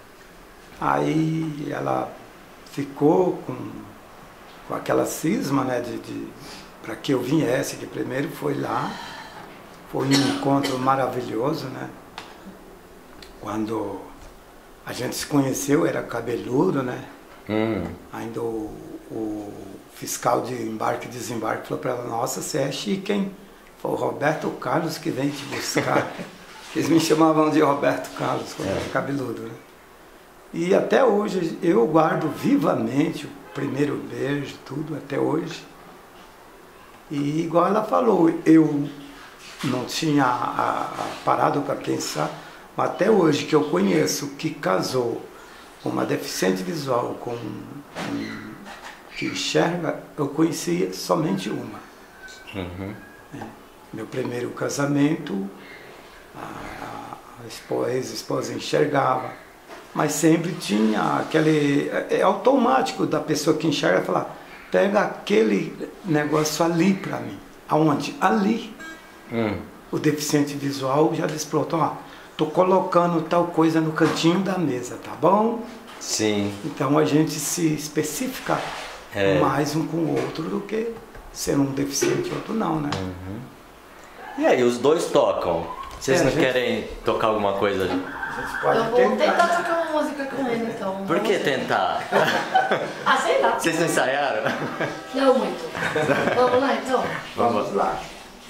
aí ela ficou com, com aquela cisma, né? De, de, para que eu viesse, que primeiro foi lá, foi um encontro maravilhoso, né? Quando a gente se conheceu, era cabeludo, né? Hum. Ainda o, o fiscal de embarque e desembarque falou para ela, nossa, você é chique, hein? Foi o Roberto Carlos que vem te buscar. Eles me chamavam de Roberto Carlos, quando era cabeludo, né? E até hoje, eu guardo vivamente o primeiro beijo, tudo, até hoje. E igual ela falou, eu não tinha a, a, parado para pensar, mas até hoje que eu conheço que casou uma deficiente visual com um que enxerga, eu conhecia somente uma. Uhum. É. meu primeiro casamento, a, a ex-esposa enxergava, mas sempre tinha aquele... É automático da pessoa que enxerga falar, pega aquele negócio ali para mim. Aonde? Ali. Hum. O deficiente visual já desprotou, ó, tô colocando tal coisa no cantinho da mesa, tá bom? Sim. Então a gente se especifica é. mais um com o outro do que ser um deficiente e outro não, né? Uhum. E aí, os dois tocam? Vocês É, não gente... querem tocar alguma coisa? A gente pode Eu vou tentar, tentar tocar uma música com ele, então. Por que tentar? Ah, sei lá. Vocês não ensaiaram? Não muito. Vamos lá, então? Vamos lá.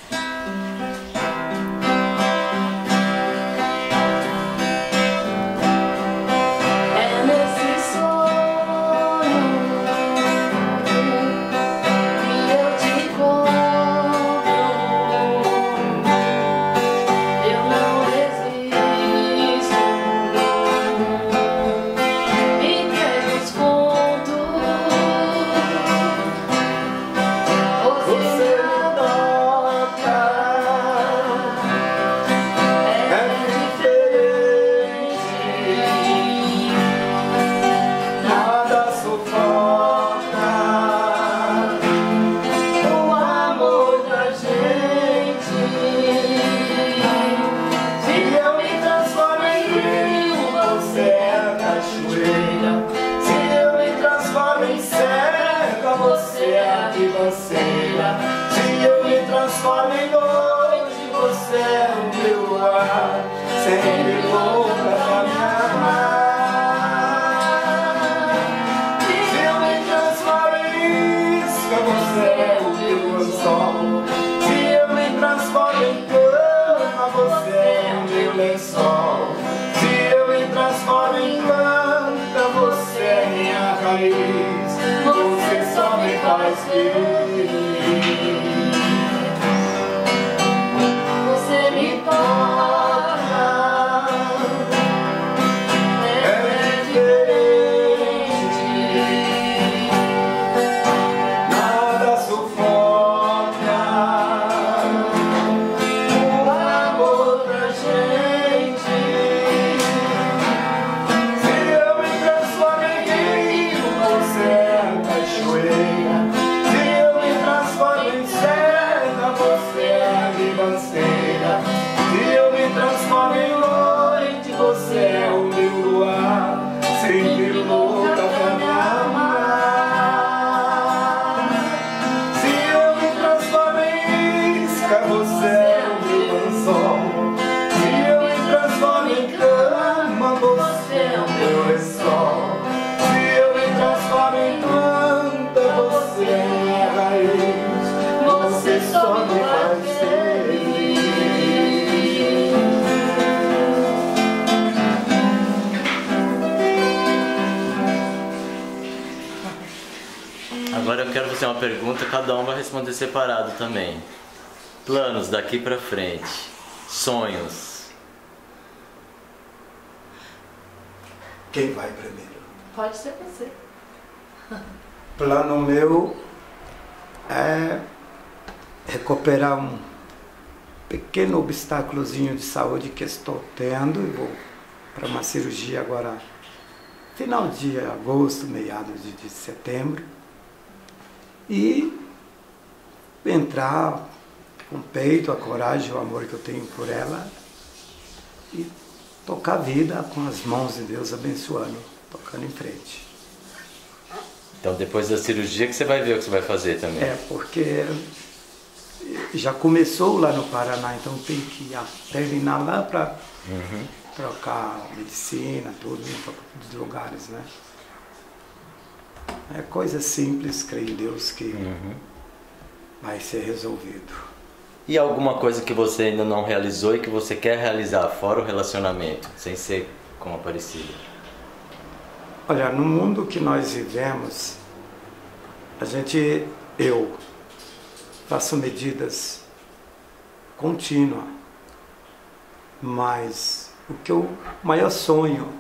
Se eu me transformo em noite, você é o meu luar, sempre louca pra me amar. Se eu me transformo em isca, você é o meu anzol. Se eu me transformo em cama, você é o meu lençol. Se eu me transformo em planta, você é minha raiz. Você só me faz feliz. Você me toca, é diferente. Nada sufoca o amor da gente. Se eu me transformo em rio, você é cachoeira. Se eu me transformo em serra, você é a ribanceira. Se eu me transformo em noite, você é o meu luar, sempre louca pra me amar. Se eu me transformo em isca, você é o meu anzol. Se eu me transformo em cama, você é o meu lençol. Se eu me transformo em planta, você é minha raiz. Você só me faz feliz. Agora eu quero fazer uma pergunta, cada um vai responder separado também. Planos daqui pra frente, sonhos. Quem vai primeiro? Pode ser você. Plano meu é recuperar um pequeno obstáculozinho de saúde que estou tendo. Eu vou para uma cirurgia agora, final de agosto, meados de, de setembro. E entrar com o peito, a coragem, o amor que eu tenho por ela e tocar a vida com as mãos de Deus abençoando, tocando em frente. Então depois da cirurgia que você vai ver o que você vai fazer também. É, porque já começou lá no Paraná, então tem que terminar lá para Uhum. trocar medicina, tudo, dos lugares, né? É coisa simples, creio em Deus que Uhum. vai ser resolvido. E alguma coisa que você ainda não realizou e que você quer realizar, fora o relacionamento, sem ser com a Aparecida? Olha, no mundo que nós vivemos, a gente, eu, faço medidas contínuas, mas o que eu maior sonho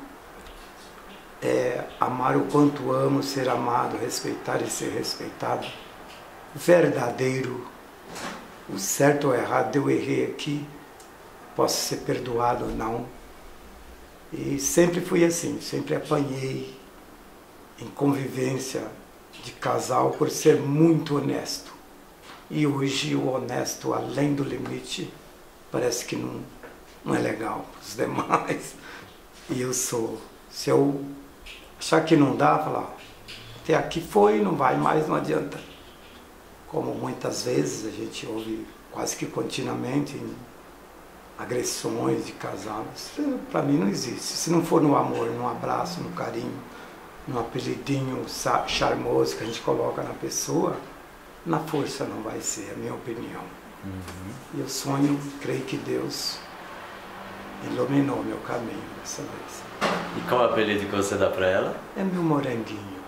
é amar o quanto amo, ser amado, respeitar e ser respeitado, verdadeiro, o certo ou errado, eu errei aqui, posso ser perdoado ou não. E sempre fui assim, sempre apanhei em convivência de casal por ser muito honesto. E hoje o honesto além do limite parece que não, não é legal para os demais. E eu sou, se eu achar que não dá, falar, até aqui foi, não vai mais, não adianta. Como muitas vezes a gente ouve quase que continuamente em agressões de casal, isso para mim não existe. Se não for no amor, no abraço, no carinho, no apelidinho charmoso que a gente coloca na pessoa, na força não vai ser, é a minha opinião. Uhum. E eu sonho, creio que Deus iluminou meu caminho dessa vez. E qual é o apelido que você dá para ela? É meu moranguinho.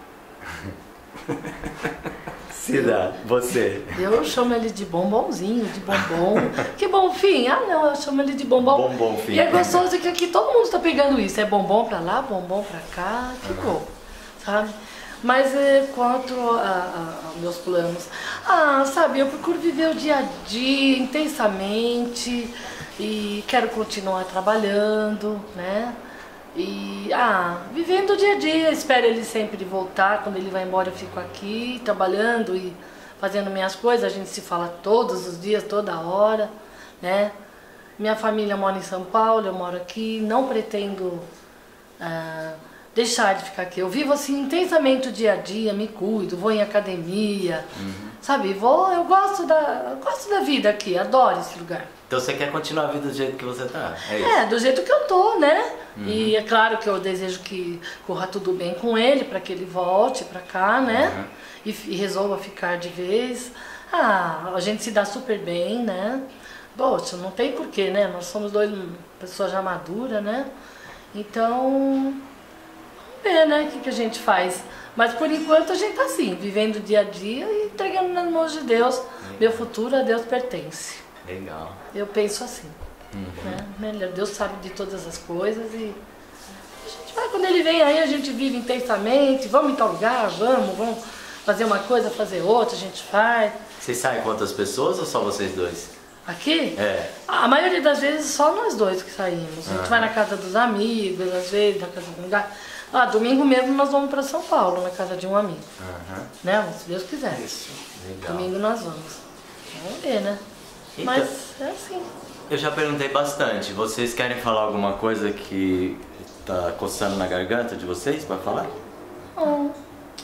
Cida, você? Eu chamo ele de bombonzinho, de bombom. Que bom fim? Ah não, eu chamo ele de bombom. Bombom fim. E é gostoso que aqui todo mundo está pegando isso. É bombom pra lá, bombom pra cá, que uhum. bom, sabe? Mas é, quanto aos meus planos, ah, sabe, eu procuro viver o dia a dia intensamente e quero continuar trabalhando, né? E, ah, vivendo o dia a dia, espero ele sempre voltar. Quando ele vai embora eu fico aqui, trabalhando e fazendo minhas coisas. A gente se fala todos os dias, toda hora, né? Minha família mora em São Paulo, eu moro aqui. Não pretendo ah, deixar de ficar aqui. Eu vivo assim intensamente o dia a dia, me cuido, vou em academia, uhum. sabe? Vou, eu gosto da, eu gosto da vida aqui, adoro esse lugar. Então você quer continuar a vida do jeito que você tá? É, isso? É do jeito que eu tô, né? Uhum. E é claro que eu desejo que corra tudo bem com ele, para que ele volte para cá, né? Uhum. E, e resolva ficar de vez. Ah, a gente se dá super bem, né? Poxa, não tem porquê, né? Nós somos dois pessoas já maduras, né? Então, vamos ver, né? O que, que a gente faz. Mas por enquanto a gente tá assim, vivendo o dia a dia e entregando nas mãos de Deus. Uhum. Meu futuro a Deus pertence. Legal. Eu penso assim, uhum. né? Deus sabe de todas as coisas e a gente vai, quando ele vem aí a gente vive intensamente, vamos em tal lugar, vamos, vamos fazer uma coisa, fazer outra, a gente faz. Vocês saem com outras pessoas ou só vocês dois? Aqui? É. A maioria das vezes só nós dois que saímos. A gente uhum. vai na casa dos amigos, às vezes na casa de um lugar. Ah, domingo mesmo nós vamos para São Paulo, na casa de um amigo. Uhum. Né? Se Deus quiser. Isso. Legal. Domingo nós vamos. Vamos ver, né? Então, mas é assim. Eu já perguntei bastante. Vocês querem falar alguma coisa que tá coçando na garganta de vocês para falar? Não.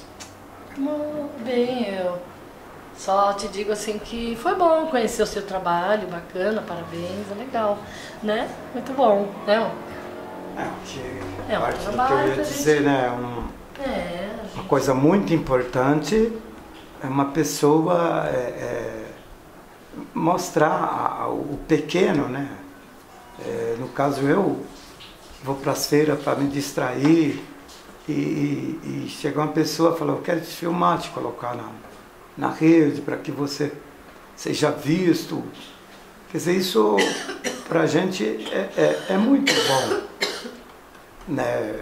Não, bem, eu só te digo assim que foi bom conhecer o seu trabalho, bacana, parabéns, é legal, né? Muito bom, né? É, que é um parte trabalho do que eu ia dizer, gente... né? Um, é, uma coisa muito importante é uma pessoa é, é, mostrar a, a, o pequeno, né? É, no caso eu vou para as feiras para me distrair e, e, e chega uma pessoa e fala, eu quero te filmar, te colocar na, na rede para que você seja visto. Quer dizer, isso para a gente é, é, é muito bom, né?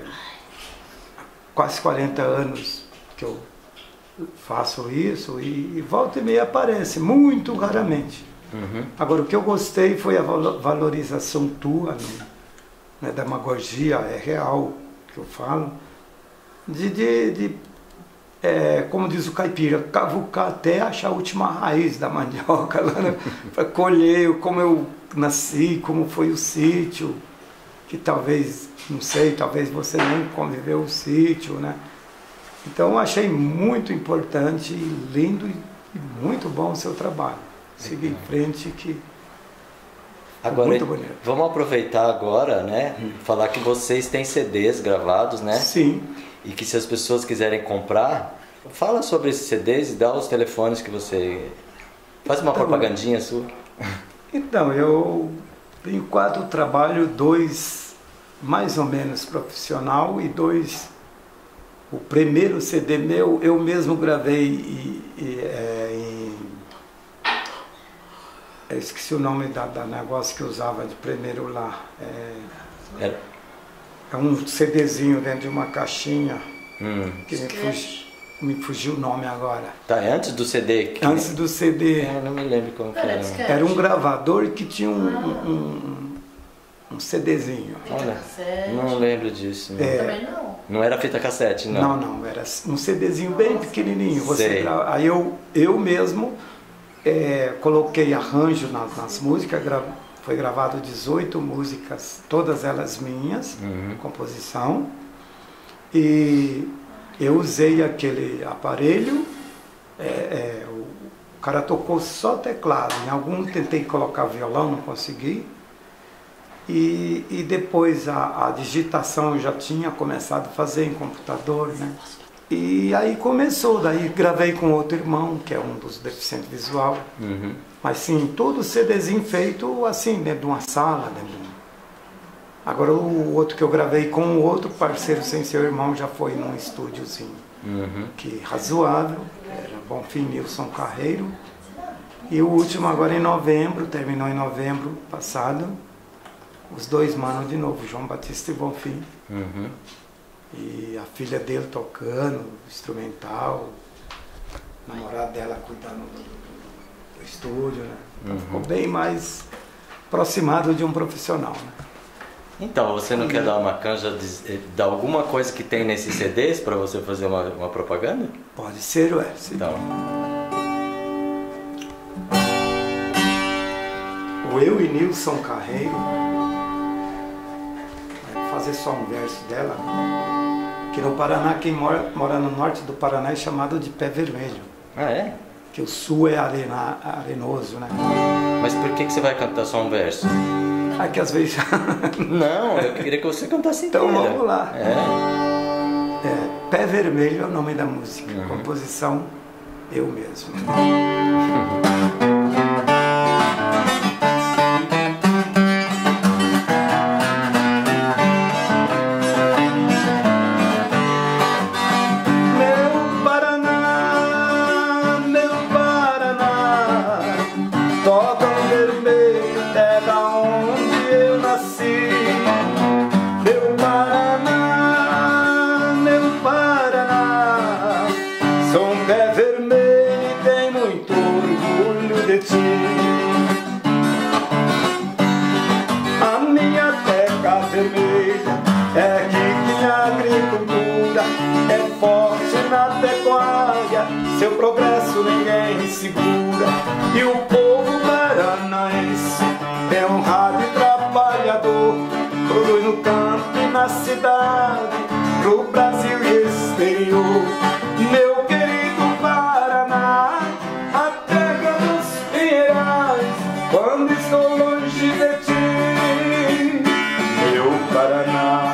Quase quarenta anos que eu faço isso e, e volta e meia aparece, muito raramente. Uhum. Agora, o que eu gostei foi a valorização tua, né, da demagogia, é real que eu falo, de, de, de é, como diz o caipira, cavucar até achar a última raiz da mandioca, né, para colher como eu nasci, como foi o sítio, que talvez, não sei, talvez você nem conviveu o sítio, né? Então eu achei muito importante, lindo e muito bom o seu trabalho. Seguir em frente que agora, muito bonito. Vamos aproveitar agora, né? Hum. Falar que vocês têm C Ds gravados, né? Sim. E que se as pessoas quiserem comprar, fala sobre esses C Ds e dá os telefones que você... Faz uma então, propagandinha sua. Então, eu tenho quatro trabalhos, dois mais ou menos profissional e dois... O primeiro C D meu, eu mesmo gravei e, e, é, em... Eu esqueci o nome da, da negócio que eu usava de primeiro lá. É, é um CDzinho dentro de uma caixinha. Hum. Que me fugi, me fugiu o nome agora. Tá, é antes do C D? Que... Antes do C D. Eu não me lembro como que era. Era um gravador que tinha um, um, um CDzinho. Olha, não lembro disso. Não. É. Também não. Não era fita cassete, não? Não, não, era um CDzinho bem pequenininho. Você Sei. gra... Aí eu, eu mesmo é, coloquei arranjo nas, nas músicas, gra... foi gravado dezoito músicas, todas elas minhas, Uhum. composição. E eu usei aquele aparelho, é, é, o cara tocou só teclado, em algum tentei colocar violão, não consegui. E, e depois a, a digitação eu já tinha começado a fazer em computador, né? E aí começou, daí gravei com outro irmão, que é um dos deficientes visual. Uhum. Mas sim, todo CDzinho feito assim, dentro de uma sala, dentro de um... Agora o outro que eu gravei com o outro parceiro sem seu irmão já foi num estúdiozinho, Uhum. que razoável, era Bonfim Nilson Carreiro. E o último agora em novembro, terminou em novembro passado, os dois manos de novo, João Batista e Bonfim. Uhum. E a filha dele tocando, instrumental, o namorado dela cuidando do, do, do estúdio, né? Então Uhum. ficou bem mais aproximado de um profissional, né? Então, você não quer dar uma canja de, de alguma coisa que tem nesses C Ds para você fazer uma, uma propaganda? Pode ser, ué. Se... Então, O Eu e Nilson Carreiro, vai fazer só um verso dela, que no Paraná, quem mora, mora no norte do Paraná é chamado de pé vermelho, ah é? que o sul é arena, arenoso, né? Mas por que, que você vai cantar só um verso? Ah, que às vezes... Não, eu queria que você cantasse inteira. Então vamos lá. É? É, Pé Vermelho é o nome da música, Uhum. composição eu mesmo. Meu Paraná, meu Paraná, toca um vermelho, terra onde eu nasci. Meu Paraná, meu Paraná, sou um pé vermelho e tenho muito orgulho de ti. A minha terra vermelha é que tem agricultura, é forte na pecuária, seu progresso ninguém segura. E o povo paranaense é honrado e trabalhador, produz no campo e na cidade, pro Brasil e exterior. Meu querido Paraná, a terra dos pinheirais, quando estou longe de ti. Meu Paraná,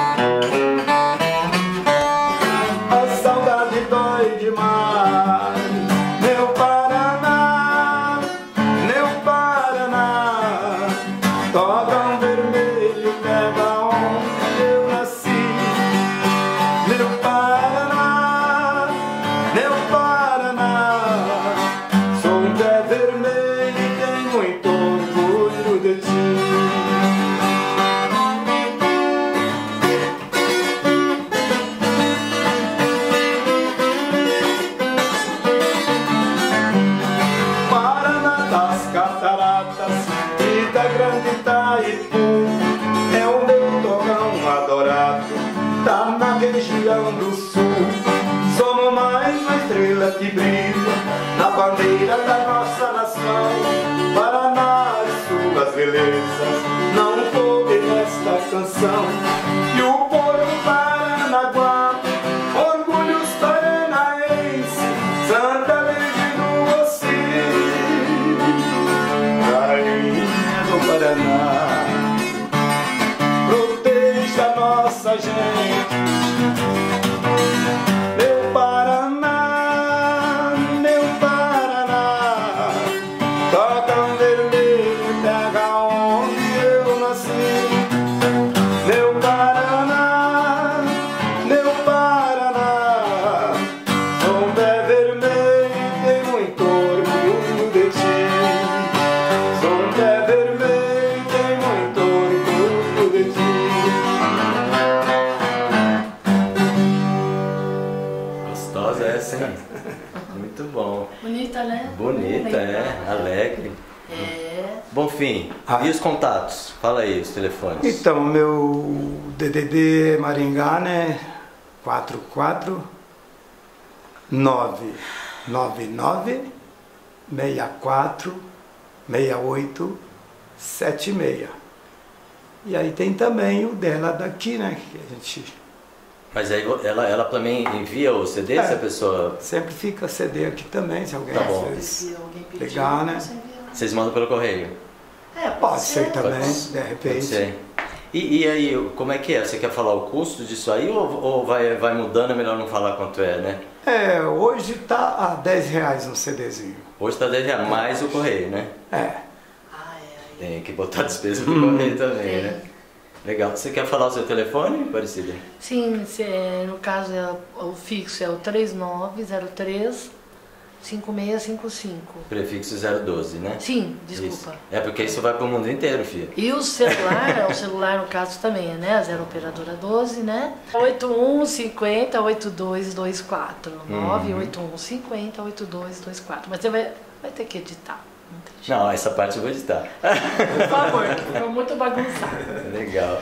a saudade dói demais. Meu Paraná, meu Paraná, toca um vermelho, pega onde eu nasci. Meu Paraná, meu Paraná, sou um pé vermelho e tenho muito orgulho de ti. Paraná das cataratas e da grande Itaipu, é o meu torrão adorado, tá na região do sul. Somos mais uma estrela que brilha na bandeira da nossa nação. Paraná e suas belezas não coube nesta canção. E o povo paranaguá, orgulhos paranaense, Santa Virgem do Ossi, rainha do Paraná, proteja a nossa gente. Meu Paraná, meu Paraná, toca um vermelho, terra onde eu nasci. Meu Paraná, muito bom. Bonita, né? Bonita, é, alegre. É. Bonfim, Ah. e os contatos? Fala aí os telefones. Então, meu D D D Maringá, né? quatro quatro nove nove nove seis quatro seis oito sete seis. E aí tem também o dela daqui, né? Que a gente Mas aí ela, ela também envia o C D É. se a pessoa... sempre fica C D aqui também, se alguém Tá bom. às vezes Se alguém pedir, ligar, né? você envia. Vocês mandam pelo correio? É, pode, Pode ser também, Pode de Pode repente. ser. E, e aí, como é que é? Você quer falar o custo disso aí ou, ou vai, vai mudando? É melhor não falar quanto é, né? É, hoje tá a dez reais um CDzinho. Hoje tá dez reais, mais o correio, né? É. Ah, é, aí. Tem que botar despesa no correio também, Tem. né? Legal. Você quer falar o seu telefone, Aparecida? Sim, se é, no caso é, o fixo é o três nove zero três cinco seis cinco cinco. Prefixo zero doze, né? Sim, desculpa. Isso. É porque isso vai pro mundo inteiro, filha. E o celular, o celular no caso também é, né? A zero operadora doze, né? oito um cinco zero oito dois dois quatro. nove oito um cinco zero oito dois dois quatro. Mas você vai, vai ter que editar. Não tem jeito. Não, essa parte eu vou editar. Por favor, que ficou muito bagunçado. Legal.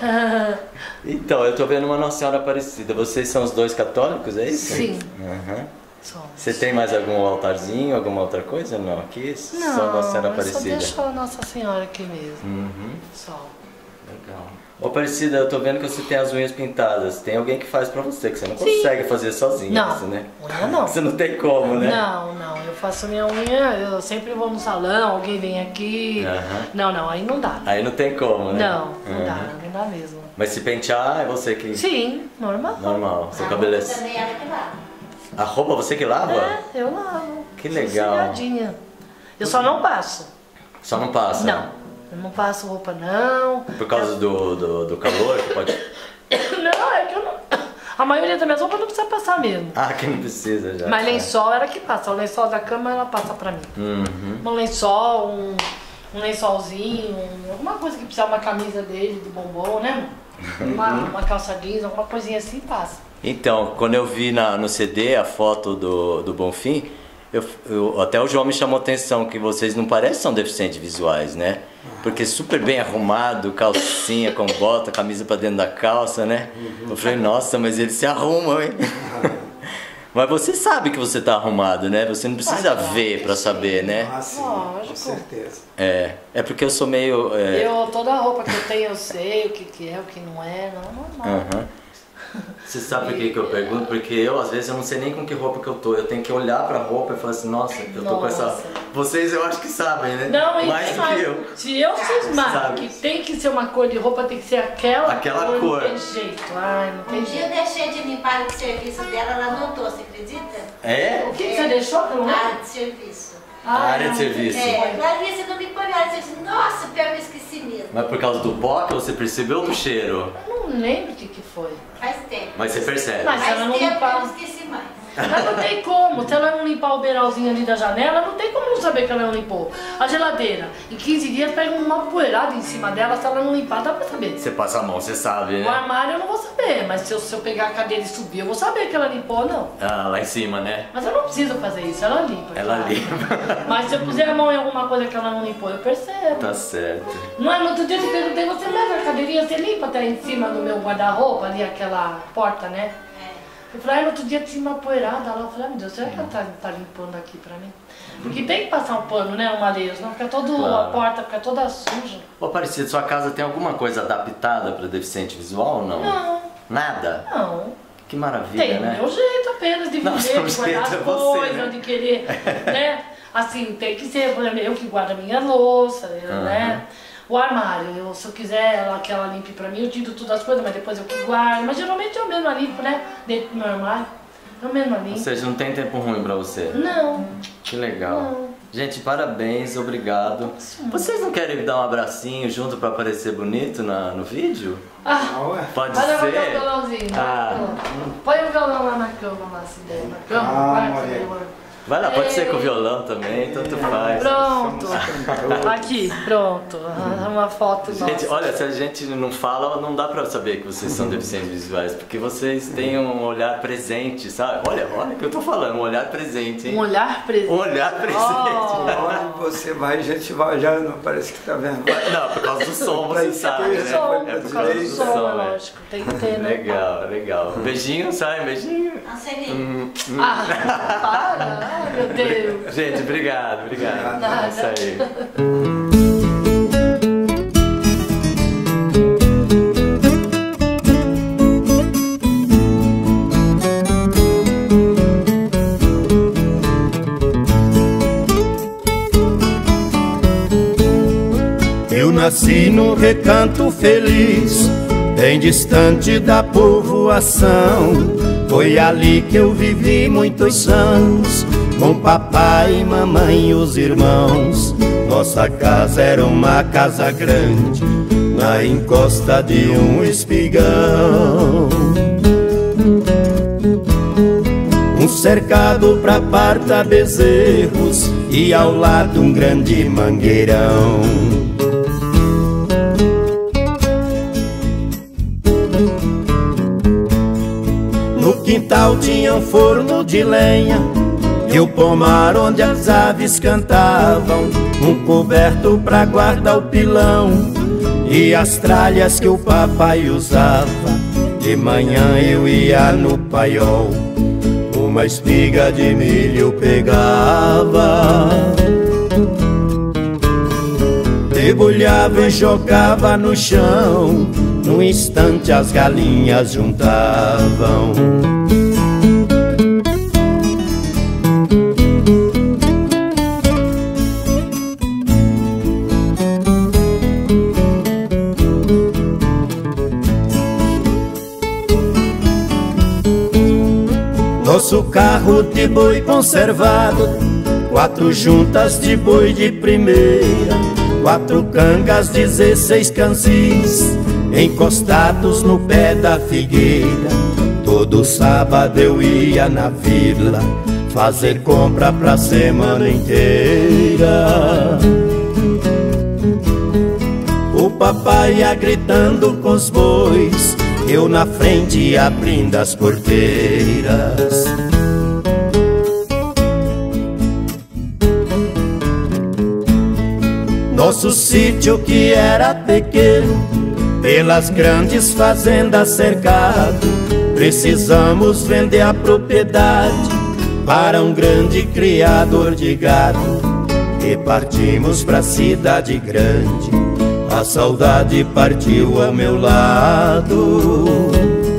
Então, eu tô vendo uma Nossa Senhora Aparecida. Vocês são os dois católicos, é isso? Sim. Aham. Somos. Você tem mais algum altarzinho, alguma outra coisa? Não, aqui Não, só Nossa Senhora eu só Aparecida. deixo a Nossa Senhora aqui mesmo. Uhum. Só. Legal. Ô Aparecida, eu tô vendo que você tem as unhas pintadas. Tem alguém que faz pra você, que você não consegue fazer sozinha, Não, isso, né? unha não. Você não tem como, né? Não, não, eu faço minha unha, eu sempre vou no salão, alguém vem aqui. Aham. Não, não, aí não dá. Aí não tem como, né? Não, não Uhum. dá, não dá mesmo. Mas se pentear, é você que... Sim, normal. Normal, seu A cabelo é... roupa também ela que lava. A roupa você que lava? É, eu lavo. Que Sou legal. sossegadinha. Eu só não passo. Só não passa? Não, eu não passo roupa não. Por causa do, do, do calor que pode... Não, é que eu não... A maioria das minhas roupas não precisa passar mesmo. Ah, que não precisa já. Mas lençol era que passa. O lençol da cama ela passa pra mim. Uhum. Um lençol, um, um lençolzinho, um- alguma coisa que precisa, uma camisa dele, de bombom, né? Uma, uma calça jeans, alguma coisinha assim passa. Então, quando eu vi na, no C D a foto do, do Bonfim, eu, eu- até o João me chamou a atenção que vocês não parecem são deficientes visuais, né? Porque super bem arrumado, calcinha com bota, camisa pra dentro da calça, né? Eu falei, nossa, mas eles se arrumam, hein? Mas você sabe que você tá arrumado, né? Você não precisa ver pra saber, né? Ah, sim, Lógico. com certeza. É, é porque eu sou meio... é, Eu, toda a roupa que eu tenho, eu sei o que, que é, o que não é, não, normal. Aham. Você sabe por que que eu pergunto? Porque eu, às vezes, eu não sei nem com que roupa que eu tô. Eu tenho que olhar pra roupa e falar assim, nossa, eu tô com essa... Nossa. Vocês eu acho que sabem, né? Não, Mais do isso que eu. Se eu cismar Sabe. que tem que ser uma cor de roupa, tem que ser aquela, Aquela cor, cor. não tem jeito. Ai, não tem Um dia eu jeito. deixei de limpar o serviço dela, ela notou, você acredita? É? O que, que você deixou? Que eu não A lembro? área de serviço. A área de não, serviço. É, Clarice, não me põe na área de serviço. Nossa, pior que eu esqueci mesmo. Mas por causa do pó que você percebeu ou do cheiro? Eu não lembro o que, que foi. Faz tempo. Mas você percebe. Mas- Faz ela não tempo que limpar. eu não esqueci mais. Mas não tem como, se ela não limpar o beiralzinho ali da janela, não tem como não saber que ela não limpou. A geladeira, em quinze dias pega uma poeirada em cima dela, se ela não limpar, dá pra saber. Você passa a mão, você sabe, O né? armário eu não vou saber, mas se eu, se eu pegar a cadeira e subir, eu vou saber que ela limpou ou não. Ah, lá em cima, né? Mas eu não preciso fazer isso, ela limpa. Ela claro. limpa. Mas se eu puser a mão em alguma coisa que ela não limpou, eu percebo. Tá certo. Não é? No outro dia eu te perguntei, você leva a cadeirinha, você limpa até em cima do meu guarda-roupa, ali aquela porta, né? Eu falei, ah, no outro dia tinha uma poeirada lá. Eu falei, ah, meu Deus, será que ela tá, tá limpando aqui pra mim? Porque tem que passar um pano, né, uma areia, senão fica todo, Claro. a porta fica toda suja. Ô, Aparecido, sua casa tem alguma coisa adaptada pra deficiente visual ou não? Não, Nada? não. Que maravilha, Tem o né? meu jeito apenas de Não, viver, seu de guardar as jeito é você, coisas, né? de querer, né? Assim, tem que ser, por exemplo, eu que guardo a minha louça, né? O armário, eu, se eu quiser ela, que ela limpe pra mim, eu tiro todas as coisas, mas depois eu que guardo. Mas geralmente eu mesma limpo, né? Dentro do meu armário. Eu mesma Ou limpo. seja, não tem tempo ruim pra você. Não. Que legal. Não. Gente, parabéns, obrigado. Vocês não querem dar um abracinho junto pra aparecer bonito na, no vídeo? Ah, Ah, ué. Pode vai levar o ser? violãozinho. Ah. Põe o violão lá na cama, lá, se der, na cama, Ah, no quarto, Maria. meu amor. Vai lá, pode ser com violão também, tanto faz. Pronto. Aqui, pronto. Uma foto nossa. Gente, olha, se a gente não fala, não dá pra saber que vocês são deficientes visuais, porque vocês têm um olhar presente, sabe? Olha, olha o que eu tô falando, um olhar presente, hein? Um olhar presente. Um olhar presente. Oh. Onde você vai, a gente vai olhando, parece que tá vendo. Não, por causa do som, você sabe, Por né? causa do som, É por causa do som, é né? lógico. Tem que ter, né? Legal, legal. Beijinho, sai, beijinho. Anselino. Ah, para. Ai, meu Deus. Gente, obrigado, obrigado. Nada. É isso aí. Eu nasci num recanto feliz, bem distante da povoação. Foi ali que eu vivi muitos anos, com papai, mamãe e os irmãos. Nossa casa era uma casa grande, na encosta de um espigão. Um cercado pra parta bezerros e ao lado um grande mangueirão. No quintal tinha um forno de lenha e o pomar onde as aves cantavam, um coberto pra guardar o pilão e as tralhas que o papai usava. De manhã eu ia no paiol, uma espiga de milho pegava, debulhava e jogava no chão. Num instante as galinhas juntavam. Nosso carro de boi conservado, quatro juntas de boi de primeira, quatro cangas, dezesseis canzis, encostados no pé da figueira. Todo sábado eu ia na vila fazer compra pra semana inteira. O papai ia gritando com os bois, eu na frente abrindo as porteiras. Nosso sítio que era pequeno, pelas grandes fazendas cercado, precisamos vender a propriedade para um grande criador de gado. E partimos pra cidade grande, a saudade partiu ao meu lado.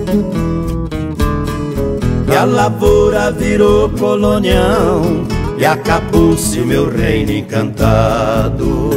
E a lavoura virou colonião, e acabou-se o meu reino encantado.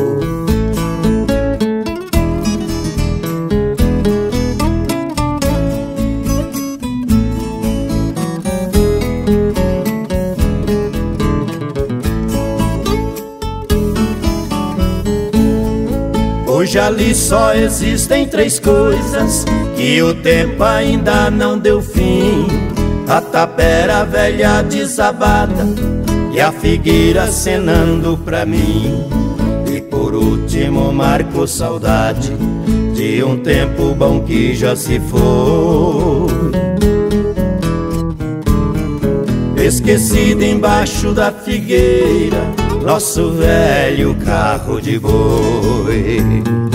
Hoje ali só existem três coisas que o tempo ainda não deu fim: a tapera velha desabada e a figueira acenando pra mim. E por último marco saudade de um tempo bom que já se foi, esquecido embaixo da figueira, nosso velho carro de boi.